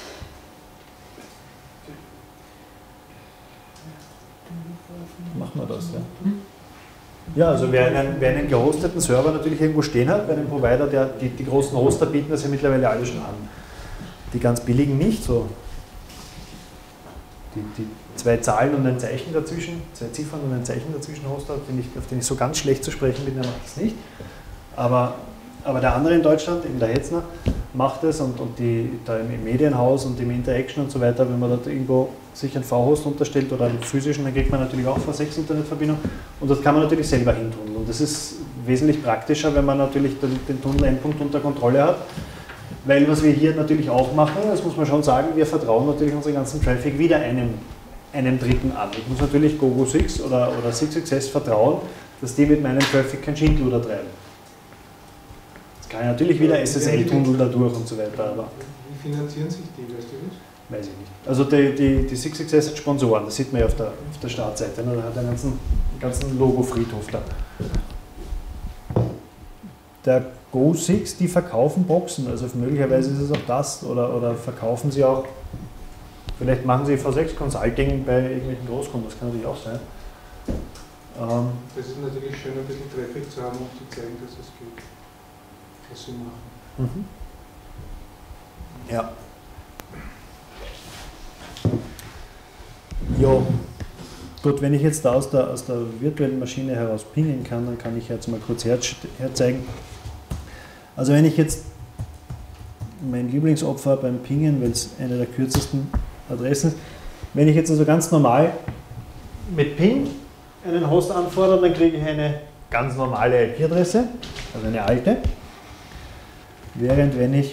Speaker 2: Machen wir das, ja. Ja, also wer einen gehosteten Server natürlich irgendwo stehen hat, bei einem Provider, die großen Hoster bieten das ja mittlerweile alle schon an. Die ganz billigen nicht, so die 2 Zahlen und ein Zeichen dazwischen, 2 Ziffern und ein Zeichen dazwischen Hoster, auf den ich so ganz schlecht zu sprechen bin, der macht das nicht. Aber der andere in Deutschland, eben der Hetzner, macht es und die da im Medienhaus und im Interaction und so weiter, wenn man dort irgendwo sich einen V-Host unterstellt oder einen physischen, dann kriegt man natürlich auch V6-Internetverbindung und das kann man natürlich selber hintun. Und das ist wesentlich praktischer, wenn man natürlich den Tunnel-Endpunkt unter Kontrolle hat. Weil was wir hier natürlich auch machen, das muss man schon sagen, wir vertrauen natürlich unseren ganzen Traffic wieder einem Dritten an. Ich muss natürlich GoGo6 oder 6xs vertrauen, dass die mit meinem Traffic kein Schindluder treiben. Jetzt kann ich natürlich wieder SSL-Tunnel dadurch und so weiter. Aber
Speaker 1: wie finanzieren sich die, weißt du das?
Speaker 2: weiß ich nicht. Also die 6xs hat Sponsoren, das sieht man ja auf der Startseite. Da hat einen ganzen Logo-Friedhof da. Der Go6, die verkaufen Boxen, also möglicherweise ist es auch das, oder verkaufen sie auch, vielleicht machen sie V6 Consulting bei irgendwelchen Großkunden, das kann natürlich auch sein.
Speaker 1: Das ist natürlich schön, ein bisschen Traffic zu haben und zu zeigen, dass es geht, was sie machen.
Speaker 2: Ja. Jo. Gut, wenn ich jetzt da aus der virtuellen Maschine heraus pingen kann, dann kann ich jetzt mal kurz herzeigen. Also wenn ich jetzt mein Lieblingsopfer beim Pingen, weil es eine der kürzesten Adressen ist, wenn ich jetzt also ganz normal mit Ping einen Host anfordere, dann kriege ich eine ganz normale IP-Adresse, also eine alte. Während wenn ich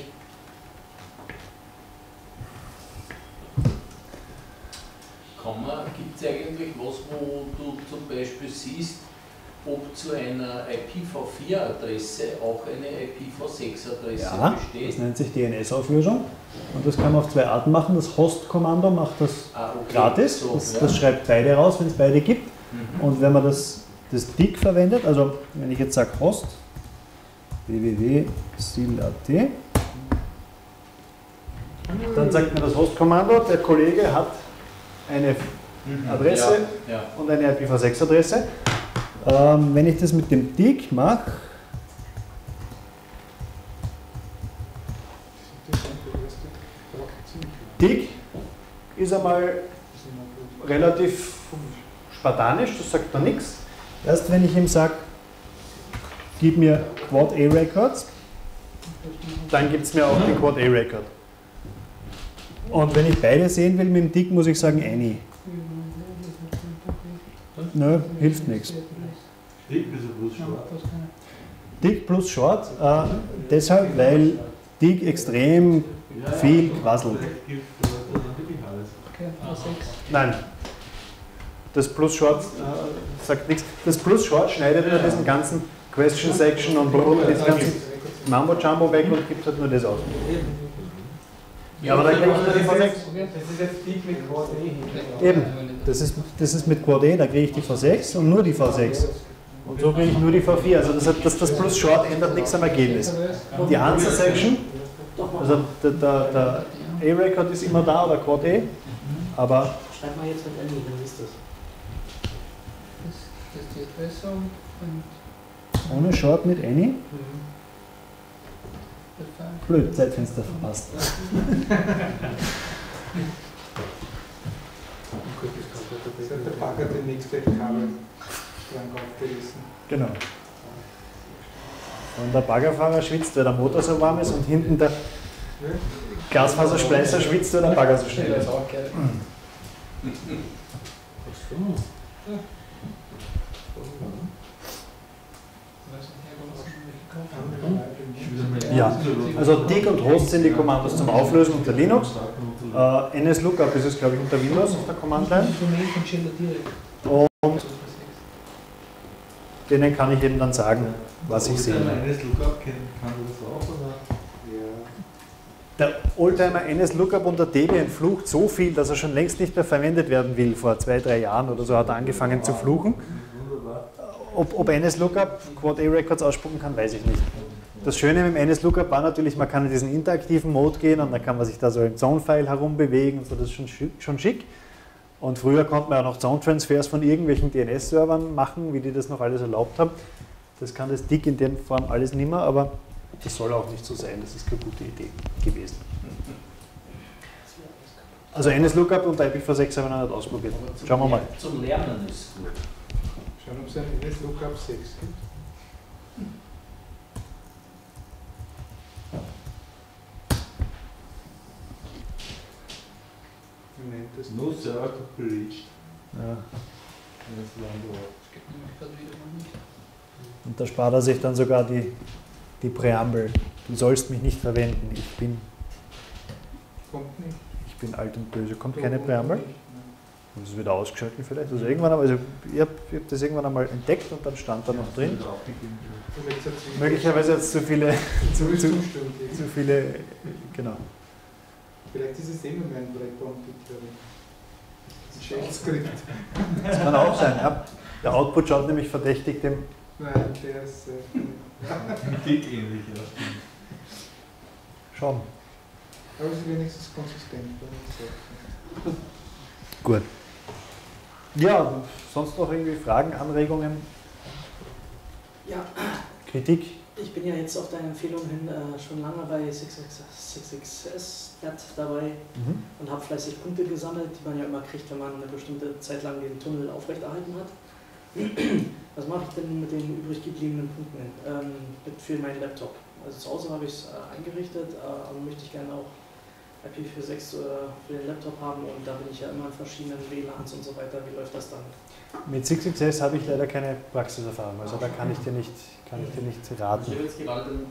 Speaker 3: gibt es eigentlich was, wo du zum Beispiel siehst, ob zu einer IPv4-Adresse auch eine IPv6-Adresse besteht?
Speaker 2: Das nennt sich DNS-Auflösung und das kann man auf 2 Arten machen. Das Host-Kommando macht das gratis, so, das schreibt beide raus, wenn es beide gibt. Und wenn man das DIG verwendet, also wenn ich jetzt sage Host www.sil.at. Dann sagt mir das Host-Kommando, der Kollege hat eine Adresse und eine IPv6-Adresse. Wenn ich das mit dem DIG mache, DIG ist einmal relativ spartanisch, das sagt da nichts. Erst wenn ich ihm sage, gib mir Quad A Records, dann gibt es mir auch den Quad A Record. Und wenn ich beide sehen will mit dem DIG, muss ich sagen any. Nö, hilft nichts. DIG plus Short, deshalb, weil DIG extrem viel quasselt. Nein, das plus Short sagt nichts. Das plus Short schneidet nur diesen ganzen Question Section und diesen ganzen Mambo Jumbo weg und gibt halt nur das aus. Ja, aber dann kriege ich nur die V6. Das ist jetzt DIG mit Quad E. Eben, das ist mit Quad E, da kriege ich die V6 und nur die V6. Und so kriege ich nur die V4. Also das plus Short ändert nichts am Ergebnis. Die Answer Section, also der A-Record ist immer da oder Quad E, aber.
Speaker 5: Schreib mal jetzt mit Annie, dann ist das.
Speaker 1: Das ist die Adresse und.
Speaker 2: Ohne Short mit Annie? Blöd, Zeitfenster verpasst.
Speaker 1: Der Bagger den nächsten Kabelstrang aufgerissen.
Speaker 2: Genau. Und der Baggerfahrer schwitzt, weil der Motor so warm ist, und hinten der Glasfaserspleißer schwitzt, weil der Bagger so schnell ist. Ja, also DIG und Host sind die Kommandos zum Auflösen unter Linux. NSLookup ist es, glaube ich, unter Windows auf der Command-Line. Und denen kann ich eben dann sagen, was ich sehe. Der Oldtimer NSLookup unter Debian flucht so viel, dass er schon längst nicht mehr verwendet werden will. Vor 2-3 Jahren oder so hat er angefangen zu fluchen. Ob NSLookup Quad A Records ausspucken kann, weiß ich nicht. Das Schöne mit dem NSLookup war natürlich, man kann in diesen interaktiven Mode gehen und dann kann man sich da so im Zone-File herumbewegen und so, das ist schon schick. Und früher konnte man auch noch Zone-Transfers von irgendwelchen DNS-Servern machen, wie die das noch alles erlaubt haben. Das kann das DIG in der Form alles nicht mehr, aber das soll auch nicht so sein, das ist keine gute Idee gewesen. Also NSLookup und IPv6 haben wir noch nicht ausprobiert. Schauen wir mal.
Speaker 3: Zum Lernen ist gut.
Speaker 1: Schauen, ob es ein NSLookup 6 gibt.
Speaker 8: No server could be reached.
Speaker 2: Ja. Und da spart er sich dann sogar die Präambel. Du sollst mich nicht verwenden, ich bin alt und böse. Kommt keine Präambel? Das ist wieder ausgeschaltet vielleicht. Also irgendwann einmal, also ich hab das irgendwann einmal entdeckt und dann stand da noch drin. Möglicherweise hat es zu viele, genau.
Speaker 1: Vielleicht ist es immer mein Breakpoint, das ist Shell-Skript.
Speaker 2: Das kann auch sein, ja. Der Output schaut nämlich verdächtig dem.
Speaker 1: Nein, der ist
Speaker 8: DIG ähnlich, ja.
Speaker 2: Schon.
Speaker 1: Aber es ist wenigstens konsistent.
Speaker 2: Gut. Ja, sonst noch irgendwie Fragen, Anregungen?
Speaker 5: Ja.
Speaker 2: Kritik?
Speaker 5: Ich bin ja jetzt auf deine Empfehlung hin schon lange bei 6xs.net dabei und habe fleißig Punkte gesammelt, die man ja immer kriegt, wenn man eine bestimmte Zeit lang den Tunnel aufrechterhalten hat. Was mache ich denn mit den übrig gebliebenen Punkten für meinen Laptop? Also zu Hause habe ich es eingerichtet, aber möchte ich gerne auch IPv6 für den Laptop haben, und da bin ich ja immer in verschiedenen WLANs und so weiter. Wie läuft das dann?
Speaker 2: Mit 6xs habe ich leider keine Praxiserfahrung, also da kann ich dir nicht raten.
Speaker 9: Ich habe jetzt gerade den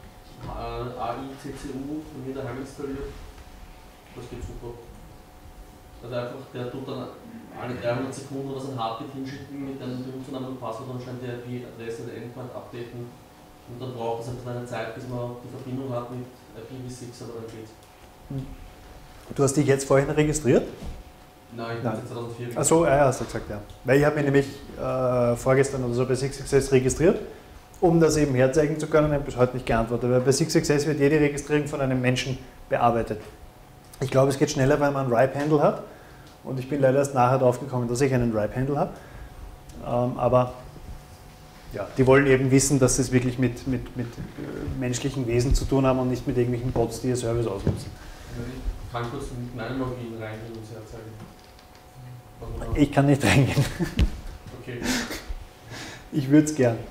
Speaker 9: AI-CCU von mir daheim installiert. Das geht super. Also einfach, der tut dann alle 300 Sekunden oder so ein Heartbeat hinschicken mit einem Benutzernamen und Passwort, und scheint die IP-Adresse der Endpoint updaten. Und dann braucht es ein bisschen eine Zeit, bis man die Verbindung hat mit IPv6, aber dann geht's.
Speaker 2: Du hast dich jetzt vorhin registriert?
Speaker 9: Nein, ich bin seit 2004.
Speaker 2: Achso, ja, hast du gesagt, ja. Weil ich habe mich nämlich vorgestern oder so bei 6xs registriert um das eben herzeigen zu können, habe ich bis heute nicht geantwortet, weil bei 6xs wird jede Registrierung von einem Menschen bearbeitet. Ich glaube, es geht schneller, weil man einen Ripe-Handle hat und ich bin leider erst nachher drauf gekommen, dass ich einen Ripe-Handle habe. Aber ja, die wollen eben wissen, dass sie es wirklich mit menschlichen Wesen zu tun haben und nicht mit irgendwelchen Bots, die ihr Service ausnutzen.
Speaker 9: Ich kann kurz mit meinem Login reingehen und es herzeigen.
Speaker 2: Ich kann nicht reingehen.
Speaker 9: Okay.
Speaker 2: Ich würde es gern.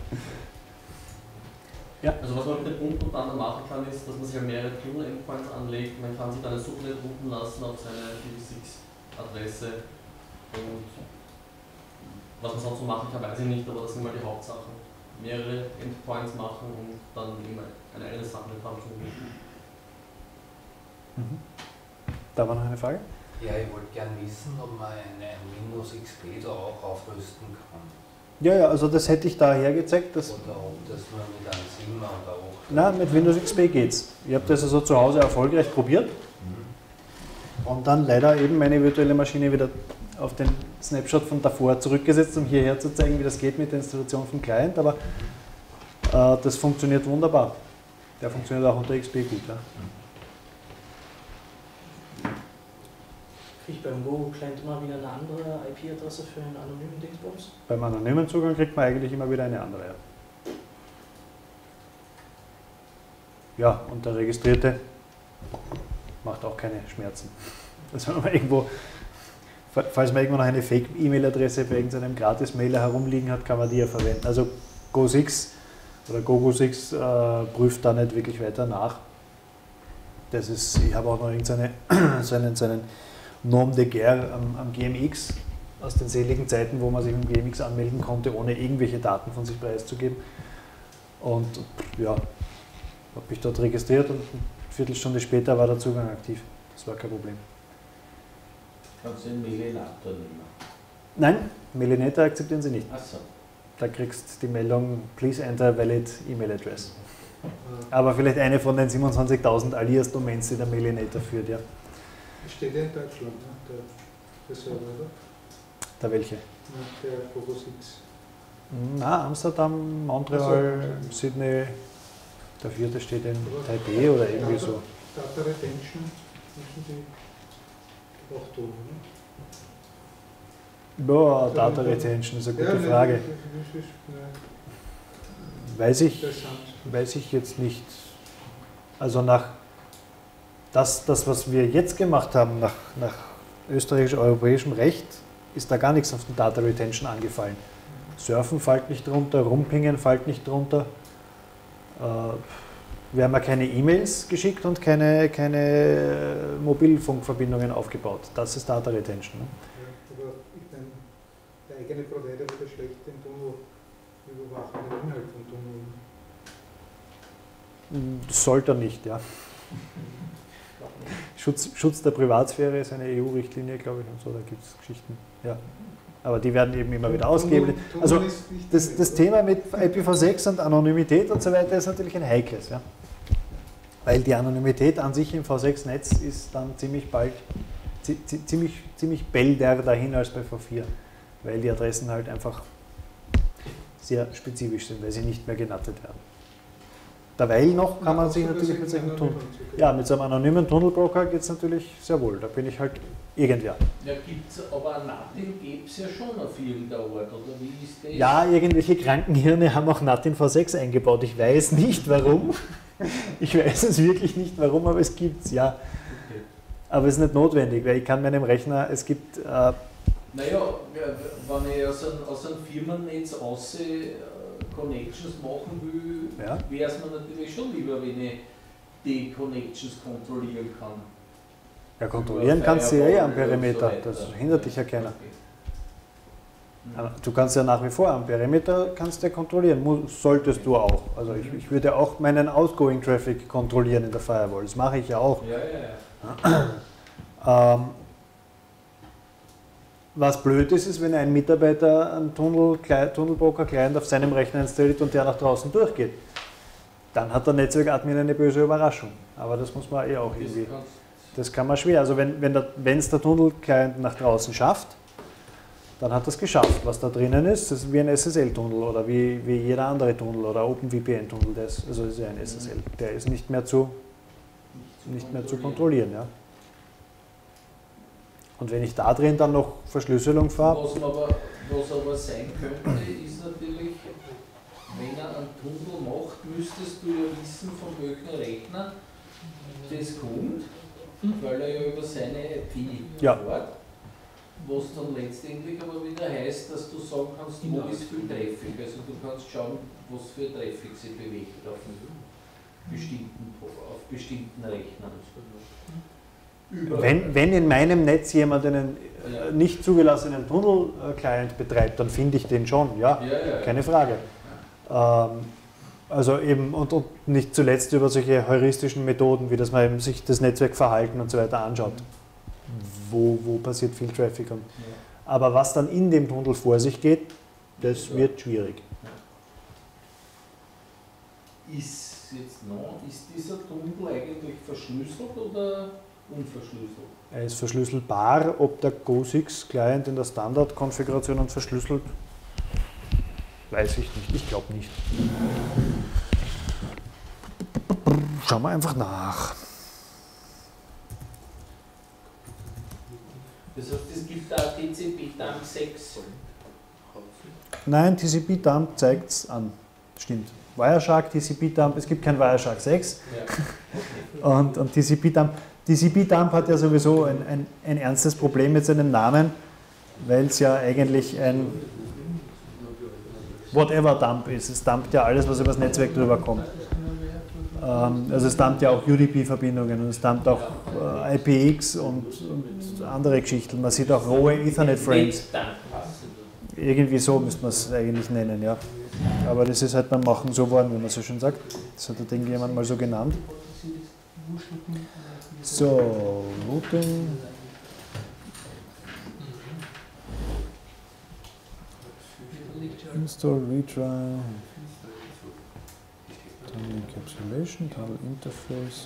Speaker 2: Ja.
Speaker 9: Also was man mit dem Punkt und anderen machen kann, ist, dass man sich mehrere Tunnel-Endpoints anlegt. Man kann sich dann ein Subnet routen lassen auf seine IPv6-Adresse. Und was man sonst so machen kann, weiß ich nicht, aber das sind mal die Hauptsachen. Mehrere Endpoints machen und dann eben ein eigenes Subnet haben zum Routen.
Speaker 2: Da war noch eine Frage?
Speaker 10: Ja, ich wollte gerne wissen, ob man ein Windows XP da auch aufrüsten kann.
Speaker 2: Ja, also das hätte ich da hergezeigt.
Speaker 10: Oder ob das nur mit einem Simmer oder auch...
Speaker 2: Nein, mit Windows XP geht's. Ich habe das also zu Hause erfolgreich probiert und dann leider eben meine virtuelle Maschine wieder auf den Snapshot von davor zurückgesetzt, um hierher zu zeigen, wie das geht mit der Installation vom Client, aber das funktioniert wunderbar. Der funktioniert auch unter XP gut. Ja.
Speaker 5: Kriege ich beim Go-Client immer wieder eine andere IP-Adresse für einen anonymen Dingsbums?
Speaker 2: Beim anonymen Zugang kriegt man eigentlich immer wieder eine andere. Ja, und der Registrierte macht auch keine Schmerzen. Das wenn man irgendwo, falls man irgendwo noch eine Fake-E-Mail-Adresse bei irgendeinem Gratis-Mailer herumliegen hat, kann man die ja verwenden. Also Go6 oder GoGo6 prüft da nicht wirklich weiter nach. Das ist, ich habe auch noch seinen Nom de guerre am GMX aus den seligen Zeiten, wo man sich im GMX anmelden konnte, ohne irgendwelche Daten von sich preiszugeben. Und ja, habe mich dort registriert und eine Viertelstunde später war der Zugang aktiv. Das war kein Problem.
Speaker 3: Kannst du den Melinator nehmen?
Speaker 2: Nein, Melinator akzeptieren sie nicht.
Speaker 3: Ach so.
Speaker 2: Da kriegst du die Meldung, please enter valid email address. Aber vielleicht eine von den 27.000 Alias-Domains, die der Melinator führt, ja.
Speaker 1: Steht ja in Deutschland, ne? Der Server, oder?
Speaker 2: Der welche?
Speaker 1: Der GoGo6.
Speaker 2: Na, Amsterdam, Montreal, Sydney, der vierte steht in Taipei oder irgendwie so.
Speaker 1: Data Retention müssen Sie auch tun, oder?
Speaker 2: Boah, Data Retention ist eine gute Frage. Weiß ich jetzt nicht. Also das, was wir jetzt gemacht haben, nach österreichisch-europäischem Recht, ist da gar nichts auf den Data Retention angefallen. Surfen fällt nicht drunter, Rumpingen fällt nicht drunter. Wir haben ja keine E-Mails geschickt und keine Mobilfunkverbindungen aufgebaut. Das ist Data Retention. Ne?
Speaker 1: Ja, aber ich meine, der eigene Provider würde schlecht den Tunnel überwachen, den Inhalt vom Tunnel.
Speaker 2: Das sollte er nicht, ja. Schutz der Privatsphäre ist eine EU-Richtlinie, glaube ich, und so, da gibt es Geschichten. Ja. Aber die werden eben immer wieder ausgegeben. Also das Thema mit IPv6 und Anonymität und so weiter ist natürlich ein heikles, ja. Weil die Anonymität an sich im V6-Netz ist dann ziemlich bald, ziemlich bälder dahin als bei V4, weil die Adressen halt einfach sehr spezifisch sind, weil sie nicht mehr genuttet werden. Derweil noch kann man sich natürlich mit solchen mit so einem anonymen Tunnelbroker geht es natürlich sehr wohl. Da bin ich halt irgendwer.
Speaker 3: Ja, gibt's, aber ein Natin gäbe es ja schon auf irgendeiner Ort, oder wie ist das?
Speaker 2: Ja, irgendwelche Krankenhirne haben auch Natin V6 eingebaut. Ich weiß nicht warum. Ich weiß es wirklich nicht warum, aber es gibt es, ja. Okay. Aber es ist nicht notwendig, weil ich kann meinem Rechner, es gibt...
Speaker 3: naja, wenn ich aus einem Firmennetz Connections machen will, wäre es mir natürlich schon lieber, wenn ich die Connections kontrollieren kann.
Speaker 2: Ja, kontrollieren kannst du ja am Perimeter, das hindert dich ja keiner. Du kannst ja nach wie vor am Perimeter kannst du kontrollieren, solltest du auch. Also ich würde auch meinen Outgoing Traffic kontrollieren in der Firewall, das mache ich ja auch. Was blöd ist, wenn ein Mitarbeiter einen Tunnelbroker-Client auf seinem Rechner installiert und der nach draußen durchgeht. Dann hat der Netzwerkadmin eine böse Überraschung. Aber das muss man auch irgendwie. Das kann man schwer. Also wenn es der Tunnel-Client nach draußen schafft, dann hat das geschafft. Was da drinnen ist, das ist wie ein SSL-Tunnel oder wie jeder andere Tunnel oder OpenVPN-Tunnel. Also das ist ja ein SSL. Der ist nicht mehr zu kontrollieren. Ja. Und wenn ich da drin dann noch Verschlüsselung fahre.
Speaker 3: Was aber sein könnte, ist natürlich, wenn er einen Tunnel macht, müsstest du ja wissen, von welchem Rechner das kommt, weil er ja über seine IP fährt. Was dann letztendlich aber wieder heißt, dass du sagen kannst, wo ist viel Traffic. Also du kannst schauen, was für Traffic sich bewegt auf bestimmten Rechnern.
Speaker 2: Wenn in meinem Netz jemand einen nicht zugelassenen Tunnel-Client betreibt, dann finde ich den schon, keine Frage. Also eben und nicht zuletzt über solche heuristischen Methoden, wie dass man eben sich das Netzwerkverhalten und so weiter anschaut. Wo passiert viel Traffic. Aber was dann in dem Tunnel vor sich geht, das wird schwierig.
Speaker 3: Ist dieser Tunnel eigentlich verschlüsselt oder unverschlüsselt?
Speaker 2: Er ist verschlüsselbar. Ob der GOSIX-Client in der Standardkonfiguration verschlüsselt, weiß ich nicht. Ich glaube nicht. Schauen wir einfach nach.
Speaker 3: Das heißt, es gibt da TCP-Dump 6.
Speaker 2: Nein, TCP-Dump zeigt es an. Stimmt. Wireshark, TCP-Dump, es gibt kein Wireshark 6. Ja. Und TCP-Dump hat ja sowieso ein ernstes Problem mit seinem Namen, weil es ja eigentlich ein Whatever-Dump ist. Es dumpt ja alles, was über das Netzwerk drüber kommt. Also es dumpt ja auch UDP-Verbindungen und es dumpt auch IPX und andere Geschichten. Man sieht auch rohe Ethernet-Frames. Irgendwie so müsste man es eigentlich nennen, ja. Aber das ist halt beim Machen so geworden, wie man so schon sagt. Das hat der Ding jemand mal so genannt. So, Routing. Install, Retry. Tunnel Encapsulation, Tunnel Interface.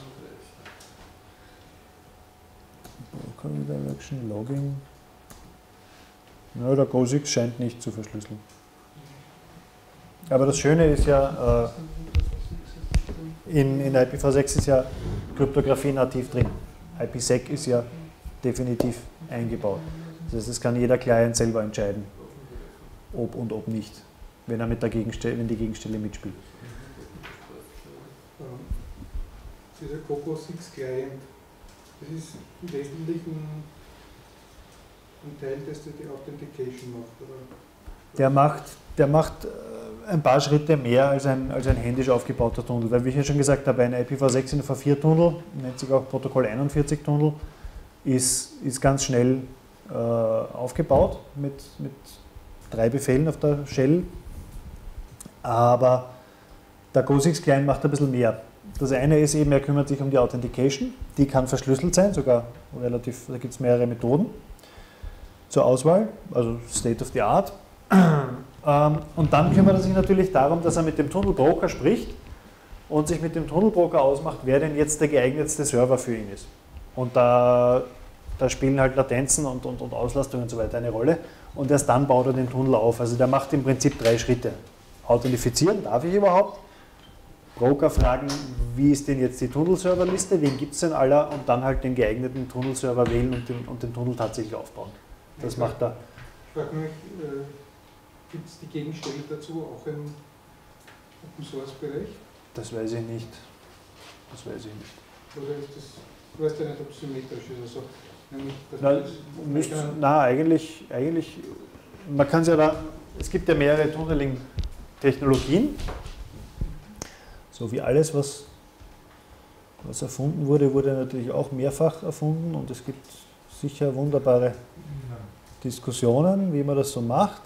Speaker 2: Broker Redirection, Logging. Ja, der GOSIX scheint nicht zu verschlüsseln. Aber das Schöne ist ja, in IPv6 ist ja Kryptographie nativ drin. IPsec ist ja definitiv eingebaut. Das heißt, das kann jeder Client selber entscheiden, ob und ob nicht, wenn er mit der Gegenstelle, wenn die Gegenstelle mitspielt.
Speaker 1: Dieser Coco 6 Client, das ist im Wesentlichen ein Teil, das die Authentication macht, oder? Der macht ein paar Schritte mehr als ein händisch aufgebauter Tunnel, weil wie ich ja schon gesagt habe, ein IPv6 in V4-Tunnel, nennt sich auch Protokoll 41-Tunnel, ist ganz schnell aufgebaut mit 3 Befehlen auf der Shell, aber der GOSIX-Client macht ein bisschen mehr. Das eine ist eben, er kümmert sich um die Authentication, die kann verschlüsselt sein, sogar relativ, da gibt es mehrere Methoden zur Auswahl, also State of the Art. Und dann kümmert er sich natürlich darum, dass er mit dem Tunnelbroker spricht und sich mit dem Tunnelbroker ausmacht, wer denn jetzt der geeignetste Server für ihn ist. Und da spielen halt Latenzen und Auslastung und so weiter eine Rolle. Und erst dann baut er den Tunnel auf. Also der macht im Prinzip 3 Schritte. Authentifizieren, darf ich überhaupt? Broker fragen, wie ist denn jetzt die Tunnelserverliste, wen gibt es denn aller? Und dann halt den geeigneten Tunnelserver wählen und den Tunnel tatsächlich aufbauen. Das macht er. Ich frage mich, gibt es die Gegenstelle dazu auch im Open-Source-Bereich?
Speaker 2: Das weiß ich nicht.
Speaker 1: Oder ist das, du weißt ja nicht, ob es symmetrisch ist. Also,
Speaker 2: eigentlich, man kann es ja da, es gibt ja mehrere Tunneling-Technologien. So wie alles, was erfunden wurde, wurde natürlich auch mehrfach erfunden und es gibt sicher wunderbare Diskussionen, wie man das so macht.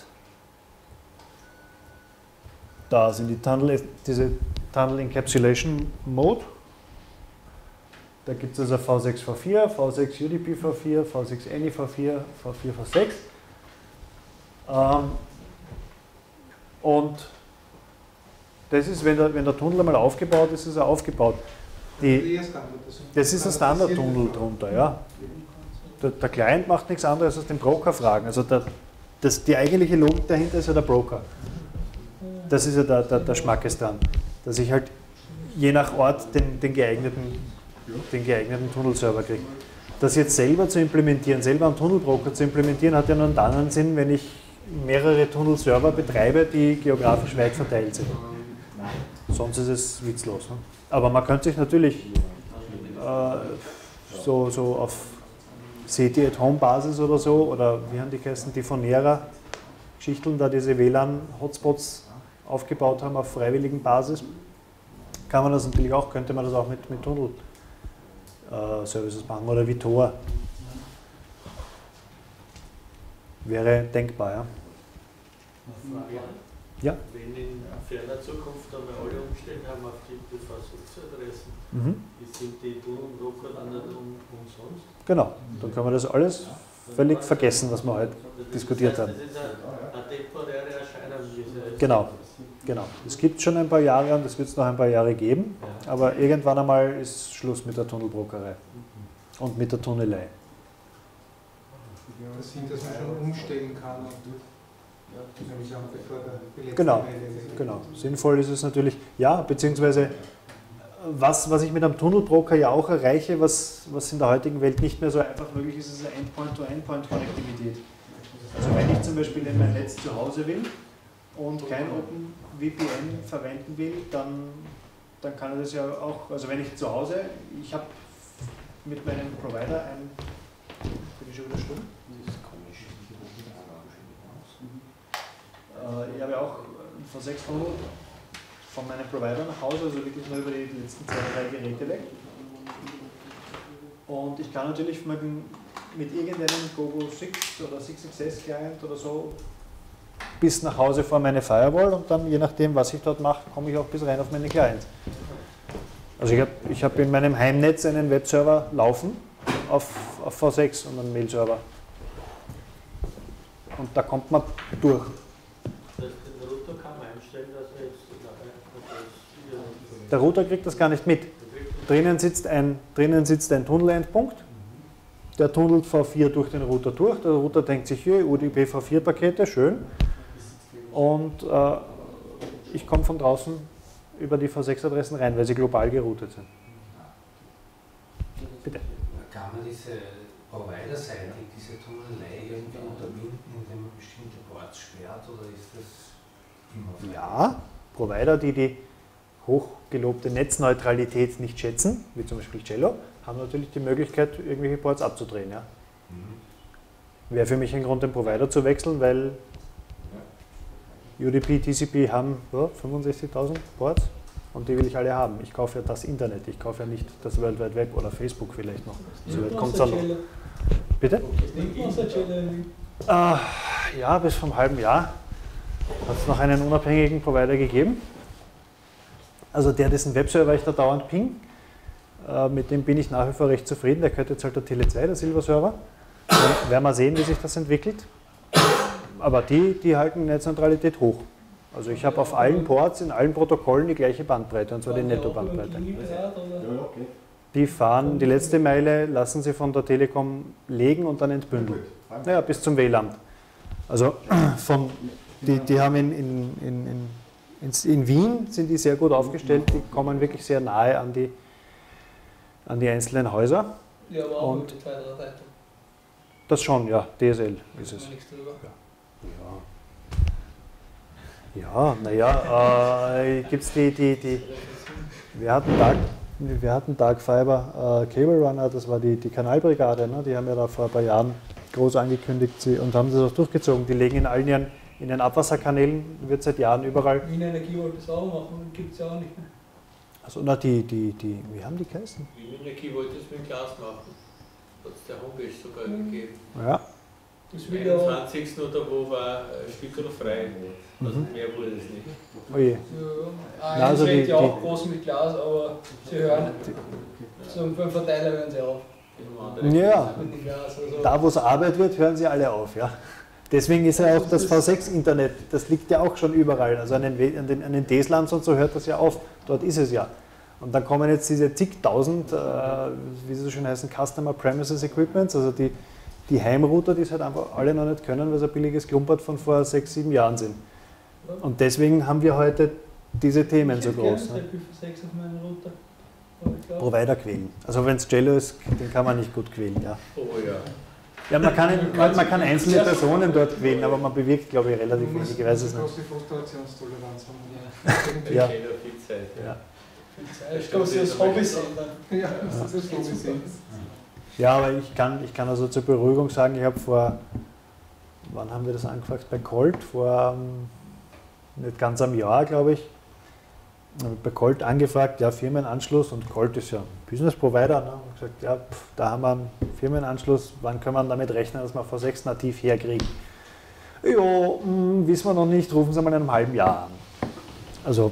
Speaker 2: Da sind diese Tunnel Encapsulation Mode. Da gibt es also V6, V4, V6 UDP V4, V6 ANI V4, V4, V6. Und das ist, wenn der Tunnel einmal aufgebaut ist, ist er aufgebaut. Das ist ein Standardtunnel drunter, ja. Der Client macht nichts anderes als den Broker fragen. Also die eigentliche Logik dahinter ist ja der Broker. Das ist ja der Schmackes dran, dass ich halt je nach Ort den geeigneten Tunnelserver kriege. Das jetzt selber zu implementieren, selber am Tunnelbroker zu implementieren, hat ja nur dann einen Sinn, wenn ich mehrere Tunnelserver betreibe, die geografisch weit verteilt sind. Sonst ist es witzlos. Ne? Aber man könnte sich natürlich so auf CT-at-Home-Basis oder so, oder wie haben die geheißen, die von Nera-Geschichten da diese WLAN-Hotspots aufgebaut haben auf freiwilligen Basis, kann man das natürlich auch, könnte man das auch mit Tunnel-Services machen oder wie Tor. Wäre denkbar, ja. Ja.
Speaker 11: Wenn in ferner Zukunft einmal alle umstellen haben auf die IPv6-Adressen, sind die Tunnelbroker dann nicht umsonst?
Speaker 2: Genau, dann können wir das alles völlig vergessen, was wir heute diskutiert haben.
Speaker 11: Das ist eine temporäre Erscheinung.
Speaker 2: Genau. Es gibt schon ein paar Jahre und es wird es noch ein paar Jahre geben, aber irgendwann einmal ist Schluss mit der Tunnelbrokerei und mit der Tunnelei.
Speaker 1: Das sind, dass man schon umstellen kann.
Speaker 2: Genau. Sinnvoll ist es natürlich, ja, beziehungsweise was ich mit einem Tunnelbroker ja auch erreiche, was in der heutigen Welt nicht mehr so einfach möglich ist, ist eine Endpoint-to-Endpoint-Konnektivität. Also wenn ich zum Beispiel in mein Netz zu Hause will und kein OpenVPN verwenden will, dann kann er das ja auch, also wenn ich zu Hause, ich habe mit meinem Provider bin ich schon wieder stumm? Ich habe ja auch vor 6 Monaten von meinem Provider nach Hause, also wirklich nur über die letzten 2 oder 3 Geräte weg. Und ich kann natürlich mit irgendeinem Gogo 6 oder 6XS Client oder so bis nach Hause vor meine Firewall und dann, je nachdem, was ich dort mache, komme ich auch bis rein auf meine Clients. Also ich hab in meinem Heimnetz einen Webserver laufen auf V6 und einen Mail-Server. Und da kommt man durch. Der Router kriegt das gar nicht mit. Drinnen sitzt ein Tunnelendpunkt, der tunnelt V4 durch den Router durch. Der Router denkt sich, UDP V4-Pakete, schön. Und ich komme von draußen über die V6-Adressen rein, weil sie global geroutet sind. Bitte.
Speaker 10: Kann man diese Provider-Seite, diese Tunnelei irgendwie unterbinden, indem man bestimmte Ports sperrt, oder ist das immer frei?
Speaker 2: Ja, Provider, die hochgelobte Netzneutralität nicht schätzen, wie zum Beispiel Cello, haben natürlich die Möglichkeit, irgendwelche Ports abzudrehen. Ja? Wäre für mich ein Grund, den Provider zu wechseln, weil UDP, TCP haben 65.000 Ports und die will ich alle haben. Ich kaufe ja das Internet, ich kaufe ja nicht das World Wide Web oder Facebook vielleicht noch. So kommt's dann noch. Bitte? Ja, bis vor einem halben Jahr hat es noch einen unabhängigen Provider gegeben. Also dessen Webserver ich da dauernd ping, mit dem bin ich nach wie vor recht zufrieden. Der gehört jetzt halt der Tele2, der Silver-Server. Dann werden wir sehen, wie sich das entwickelt. Aber die halten Netzneutralität hoch. Also ich habe auf allen Ports, in allen Protokollen die gleiche Bandbreite, und zwar die Netto-Bandbreite. Die fahren die letzte Meile, lassen sie von der Telekom legen und dann entbündeln. Naja, bis zum WLAN. Also die haben in Wien sind die sehr gut aufgestellt, die kommen wirklich sehr nahe an die einzelnen Häuser.
Speaker 12: Ja, aber auch mit 2, 3 Seiten.
Speaker 2: Das schon, ja, DSL ist es. Ja, naja, gibt es wir hatten Dark Fiber Cable Runner, das war die Kanalbrigade, ne? Die haben ja da vor ein paar Jahren groß angekündigt und haben das auch durchgezogen. Die legen in den Abwasserkanälen, wird seit Jahren überall.
Speaker 12: Wien Energie wollte das auch machen, gibt es ja auch nicht mehr.
Speaker 2: Also, na, wie haben die geheißen?
Speaker 11: Wien Energie wollte es mit Glas machen. Hat es der Homepage sogar gegeben.
Speaker 2: Ja.
Speaker 11: Das will 21. oder wo war ein Stück frei. Also mehr wurde es nicht.
Speaker 2: Oh je.
Speaker 12: Ja, also ja auch groß mit Glas, aber sie hören, beim Verteiler hören sie auf.
Speaker 2: Ja, da wo es Arbeit wird, hören sie alle auf. Ja. Deswegen ist ja auch das V6-Internet, das liegt ja auch schon überall. Also an den DSLANs und so hört das ja auf, dort ist es ja. Und dann kommen jetzt diese zigtausend, wie sie so schön heißen, Customer Premises Equipments, also die die Heimrouter, die es halt einfach alle noch nicht können, weil es ein billiges Klumpert von vor 6, 7 Jahren sind. Und deswegen haben wir heute diese Themen so groß. Ne? Provider quälen. Also wenn es Cello ist, den kann man nicht gut quälen. Ja.
Speaker 11: Oh ja.
Speaker 2: Ja, man kann einzelne Personen dort quälen, aber man bewirkt, glaube ich, relativ wenig. Ich weiß es nicht.
Speaker 1: Große Frustrationstoleranz haben.
Speaker 2: Ja.
Speaker 11: Viel Zeit. Ja.
Speaker 12: Ich glaube, sie ist Hobby sehen.
Speaker 1: Ja, das ist Hobby sehen.
Speaker 2: Ja, aber ich kann also zur Beruhigung sagen, ich habe wann haben wir das angefragt? Bei Colt, vor nicht ganz einem Jahr, glaube ich, habe ich bei Colt angefragt, ja, Firmenanschluss, und Colt ist ja Business Provider, ne? Und gesagt, ja, da haben wir einen Firmenanschluss, wann können wir damit rechnen, dass wir V6 nativ herkriegen? Ja, wissen wir noch nicht, rufen Sie mal in einem halben Jahr an. Also,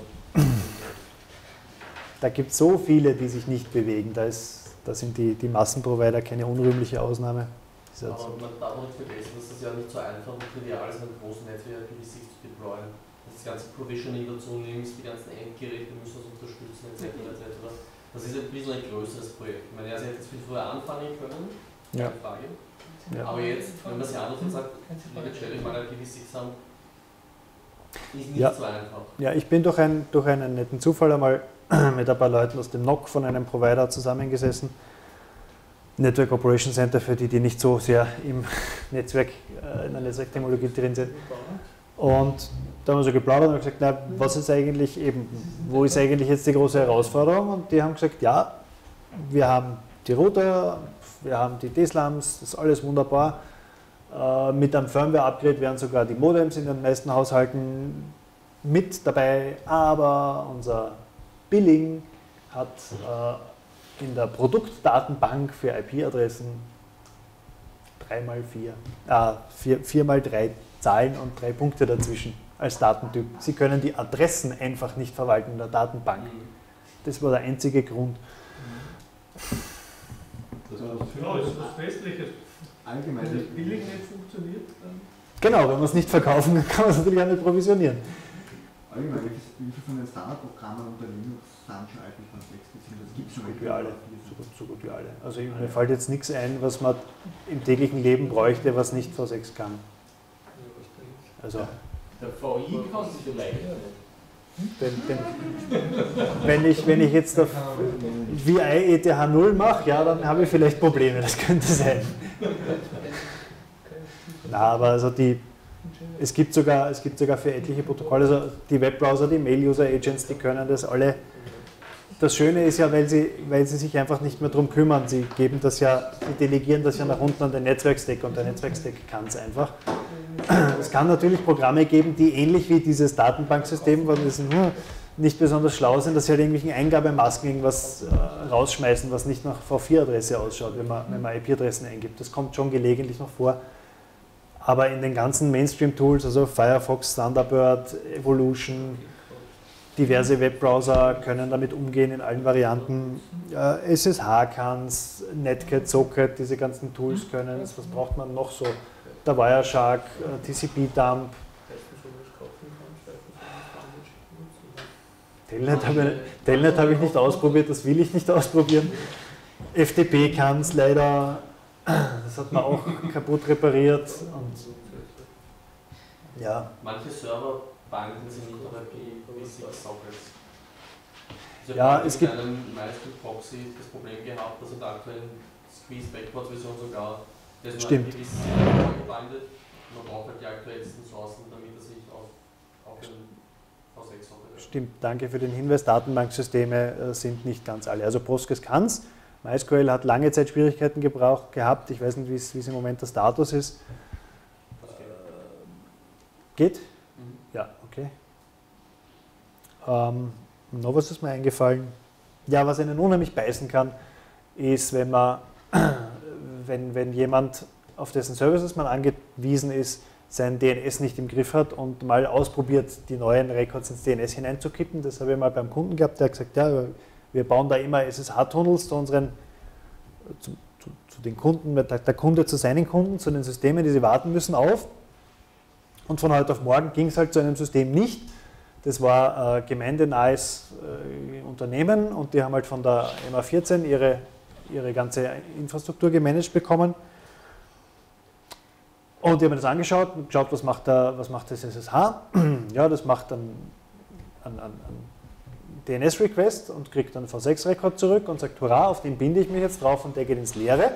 Speaker 2: da gibt es so viele, die sich nicht bewegen, da sind die Massenprovider keine unrühmliche Ausnahme.
Speaker 9: Aber man darf auch nicht vergessen, dass es ja nicht so einfach und trivial ist, ein großes Netzwerk wie sich zu deployen. Das ganze Provisioning dazu nimmst, die ganzen Endgeräte müssen uns unterstützen, etc. Das ist ein bisschen ein größeres Projekt. Ich meine, er hätte jetzt viel früher anfangen können, keine Frage. Ja. Aber jetzt, wenn man sich anders sagt, liebe Jelly, mal IPv6 haben, ist nicht so einfach. Ja, ich bin durch einen netten Zufall einmal mit ein paar Leuten aus dem NOC von einem Provider zusammengesessen. Network Operation Center, für die nicht so sehr im Netzwerk, in der Netzwerktechnologie drin sind. Und da haben wir so geplaudert und gesagt, na, was ist eigentlich wo ist eigentlich jetzt die große Herausforderung? Und die haben gesagt, ja, wir haben die Router, wir haben die DSLAMs, das ist alles wunderbar. Mit einem Firmware-Upgrade wären sogar die Modems in den meisten Haushalten mit dabei, aber unser Billing hat in der Produktdatenbank für IP-Adressen 4 mal 3 Zahlen und 3 Punkte dazwischen als Datentyp. Sie können die Adressen einfach nicht verwalten in der Datenbank. Das war der einzige Grund.
Speaker 4: Das ist was Westliches. Allgemein. Wenn das Billing nicht funktioniert, dann...
Speaker 2: Genau, wenn wir es nicht verkaufen, dann kann man es natürlich auch nicht provisionieren.
Speaker 13: Allgemein, wie viele von den Standardprogrammen unter Linux sind schon IPv6 beziehungsweise das gibt es schon?
Speaker 2: So gut wie alle. So gut wie alle. Also mir fällt jetzt nichts ein, was man im täglichen Leben bräuchte, was nicht V6 kann. Also,
Speaker 3: der VI kann sich vielleicht.
Speaker 2: Wenn ich jetzt auf VI ETH 0 mache, ja, dann habe ich vielleicht Probleme, das könnte sein. Na, aber also es gibt sogar für etliche Protokolle, also die Webbrowser, die Mail-User-Agents, die können das alle. Das Schöne ist ja, weil sie sich einfach nicht mehr darum kümmern, sie delegieren das ja nach unten an den Netzwerkstack und der Netzwerkstack kann es einfach. Es kann natürlich Programme geben, die ähnlich wie dieses Datenbanksystem, weil das nicht besonders schlau sind, dass sie halt irgendwelchen Eingabemasken irgendwas rausschmeißen, was nicht nach V4-Adresse ausschaut, wenn man IP-Adressen eingibt. Das kommt schon gelegentlich noch vor. Aber in den ganzen Mainstream-Tools, also Firefox, Thunderbird, Evolution, diverse Webbrowser können damit umgehen in allen Varianten. SSH kann es, Netcat, Socket, diese ganzen Tools können es. Was braucht man noch so? Der Wireshark, TCP-Dump. Telnet habe ich nicht ausprobiert, das will ich nicht ausprobieren. FTP kann es leider, das hat man auch kaputt repariert. Und ja.
Speaker 9: Manche Serverbanken sind nicht auf IPv6-Sockets.
Speaker 2: Ja, es gibt
Speaker 9: einem MySQL Proxy das Problem gehabt, dass in der aktuellen Squeeze Backwards-Version sogar das
Speaker 2: stimmt.
Speaker 9: IPv6 gebindet. Man braucht halt die aktuellsten Sourcen, damit er sich auf den V6-Socket.
Speaker 2: Stimmt, danke für den Hinweis. Datenbanksysteme sind nicht ganz alle. Also Postgres kann es. MySQL hat lange Zeit Schwierigkeiten gehabt. Ich weiß nicht, wie es im Moment der Status ist. Geht? Ja, okay. Noch was ist mir eingefallen? Ja, was einen unheimlich beißen kann, ist, wenn jemand, auf dessen Services man angewiesen ist, sein DNS nicht im Griff hat und mal ausprobiert, die neuen Records ins DNS hineinzukippen. Das habe ich mal beim Kunden gehabt, der hat gesagt, ja, wir bauen da immer SSH-Tunnels zu den Kunden, der Kunde zu seinen Kunden, zu den Systemen, die sie warten müssen, auf. Und von heute auf morgen ging es halt zu einem System nicht. Das war gemeindenahes Unternehmen und die haben halt von der MA14 ihre ganze Infrastruktur gemanagt bekommen. Und ich habe mir das angeschaut und geschaut, was macht das SSH. Ja, das macht einen DNS-Request und kriegt einen V6-Record zurück und sagt, hurra, auf den binde ich mich jetzt drauf und der geht ins Leere.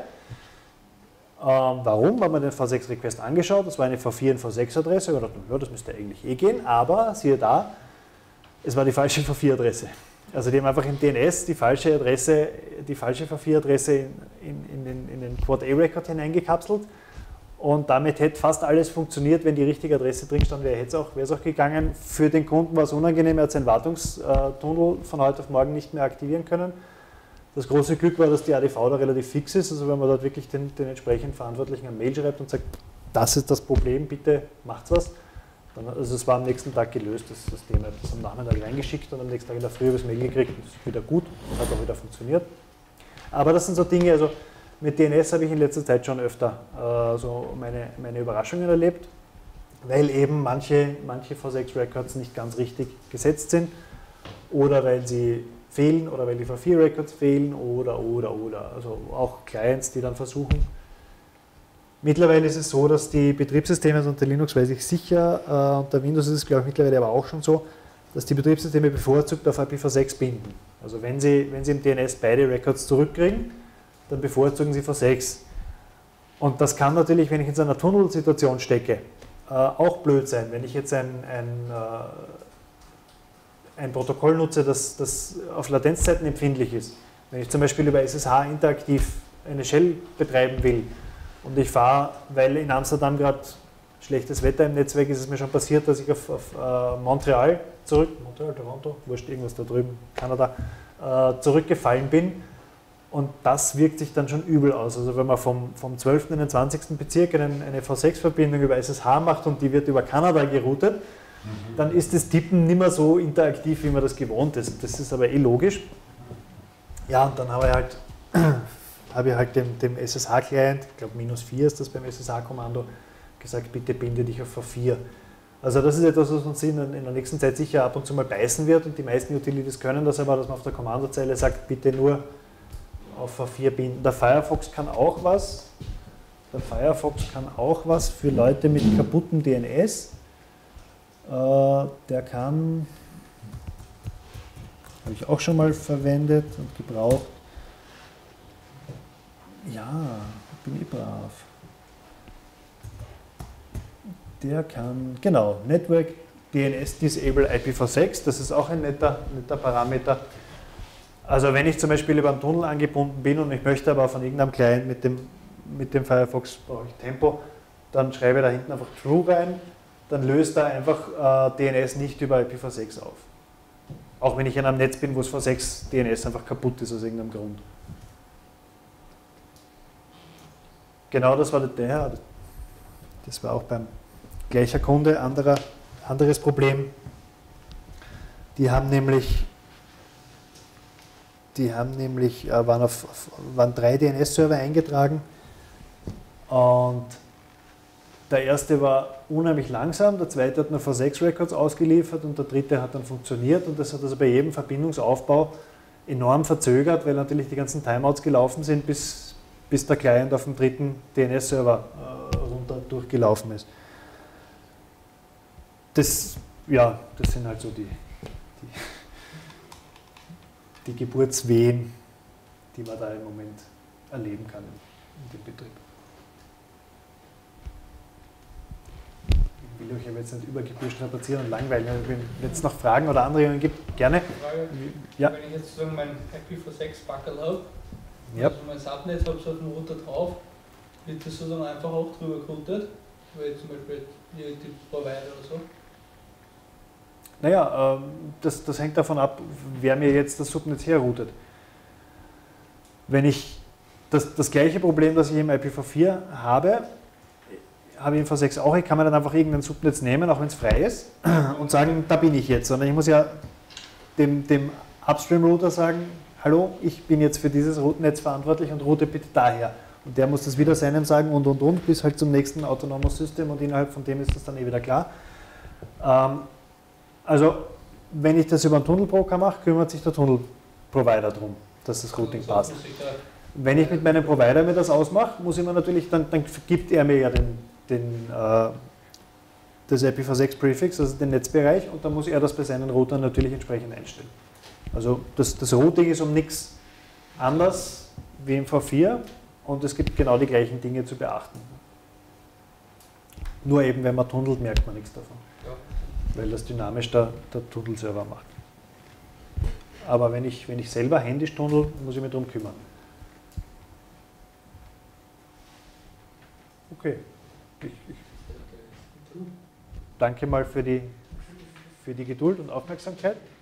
Speaker 2: Warum? Haben wir den V6-Request angeschaut, das war eine V4- und V6-Adresse, ich dachte, ja, das müsste eigentlich eh gehen, aber siehe da, es war die falsche V4-Adresse. Also die haben einfach im DNS die falsche V4-Adresse in den Quad-A-Record hineingekapselt und damit hätte fast alles funktioniert, wenn die richtige Adresse drin stand, wäre es auch gegangen. Für den Kunden war es unangenehm, er hat seinen Wartungstunnel von heute auf morgen nicht mehr aktivieren können. Das große Glück war, dass die ADV da relativ fix ist, also wenn man dort wirklich den entsprechenden Verantwortlichen eine Mail schreibt und sagt, das ist das Problem, bitte macht's was. Dann, also es war am nächsten Tag gelöst, das System hat das am Nachmittag reingeschickt und am nächsten Tag in der Früh habe ich das Mail gekriegt und es ist wieder gut, hat auch wieder funktioniert. Aber das sind so Dinge, also mit DNS habe ich in letzter Zeit schon öfter so meine Überraschungen erlebt, weil eben manche V6-Records nicht ganz richtig gesetzt sind oder weil sie fehlen oder weil die V4-Records fehlen oder. Also auch Clients, die dann versuchen. Mittlerweile ist es so, dass die Betriebssysteme, also unter Linux weiß ich sicher, unter Windows ist es glaube ich mittlerweile aber auch schon so, dass die Betriebssysteme bevorzugt auf IPv6 binden. Also wenn sie im DNS beide Records zurückkriegen, dann bevorzugen sie V6. Und das kann natürlich, wenn ich in so einer Tunnelsituation stecke, auch blöd sein. Wenn ich jetzt ein Protokoll nutze, das auf Latenzzeiten empfindlich ist. Wenn ich zum Beispiel über SSH interaktiv eine Shell betreiben will und ich fahre, weil in Amsterdam gerade schlechtes Wetter im Netzwerk ist, es mir schon passiert, dass ich auf Montreal, Toronto, wurscht, irgendwas da drüben, Kanada, zurückgefallen bin und das wirkt sich dann schon übel aus. Also wenn man vom 12. in den 20. Bezirk eine V6-Verbindung über SSH macht und die wird über Kanada geroutet, dann ist das Tippen nicht mehr so interaktiv, wie man das gewohnt ist. Das ist aber eh logisch. Ja, und dann habe ich halt dem SSH-Client, ich glaube -4 ist das beim SSH-Kommando, gesagt, bitte binde dich auf V4. Also das ist etwas, was uns in der nächsten Zeit sicher ab und zu mal beißen wird und die meisten Utilities können das aber, dass man auf der Kommandozeile sagt, bitte nur auf V4 binden. Der Firefox kann auch was. Für Leute mit kaputtem DNS. Der kann, habe ich auch schon mal verwendet und gebraucht. Ja, bin ich brav. Der kann, genau, Network DNS Disable IPv6, das ist auch ein netter Parameter. Also wenn ich zum Beispiel über einen Tunnel angebunden bin und ich möchte aber von irgendeinem Client mit dem Firefox brauche ich Tempo, dann schreibe ich da hinten einfach True rein, dann löst er einfach DNS nicht über IPv6 auf. Auch wenn ich in einem Netz bin, wo es V6 DNS einfach kaputt ist aus irgendeinem Grund. Genau, das war der. Das war auch beim gleicher Kunde, anderes Problem. Die waren 3 DNS-Server eingetragen und der erste war unheimlich langsam, der zweite hat nur V6-Records ausgeliefert und der dritte hat dann funktioniert und das hat also bei jedem Verbindungsaufbau enorm verzögert, weil natürlich die ganzen Timeouts gelaufen sind, bis der Client auf dem dritten DNS-Server runter durchgelaufen ist. Das sind halt so die Geburtswehen, die man da im Moment erleben kann in dem Betrieb. Ich will euch aber jetzt nicht über Gebühr strapazieren und langweilen. Wenn es jetzt noch Fragen oder Anregungen gibt, gerne.
Speaker 12: Frage,
Speaker 2: ja.
Speaker 12: Wenn ich jetzt so mein IPv6-Backel habe,
Speaker 2: ja.
Speaker 12: Also mein Subnet habe so auf dem Router drauf, wird das sozusagen einfach auch drüber geroutet, weil zum Beispiel die Provider oder so?
Speaker 2: Naja, das hängt davon ab, wer mir jetzt das Subnetz herroutet. Wenn ich das gleiche Problem, das ich im IPv4 habe ich im V6 auch, ich kann mir dann einfach irgendein Subnetz nehmen, auch wenn es frei ist, und sagen, da bin ich jetzt. Sondern ich muss ja dem Upstream-Router sagen, hallo, ich bin jetzt für dieses Netz verantwortlich und route bitte daher. Und der muss das wieder seinem sagen und, bis halt zum nächsten Autonomous System und innerhalb von dem ist das dann eh wieder klar. Also, wenn ich das über einen Tunnelbroker mache, kümmert sich der Tunnelprovider darum, dass das Routing passt. Wenn ich mit meinem Provider mir das ausmache, muss ich mir natürlich, dann gibt er mir ja das IPv6-Prefix, also den Netzbereich, und dann muss er das bei seinen Routern natürlich entsprechend einstellen. Also das Routing ist um nichts anders wie im V4 und es gibt genau die gleichen Dinge zu beachten. Nur eben, wenn man tunnelt, merkt man nichts davon, ja, weil das dynamisch der Tunnelserver macht. Aber wenn ich selber händisch tunnel, muss ich mich darum kümmern. Okay. Ich danke mal für die Geduld und Aufmerksamkeit.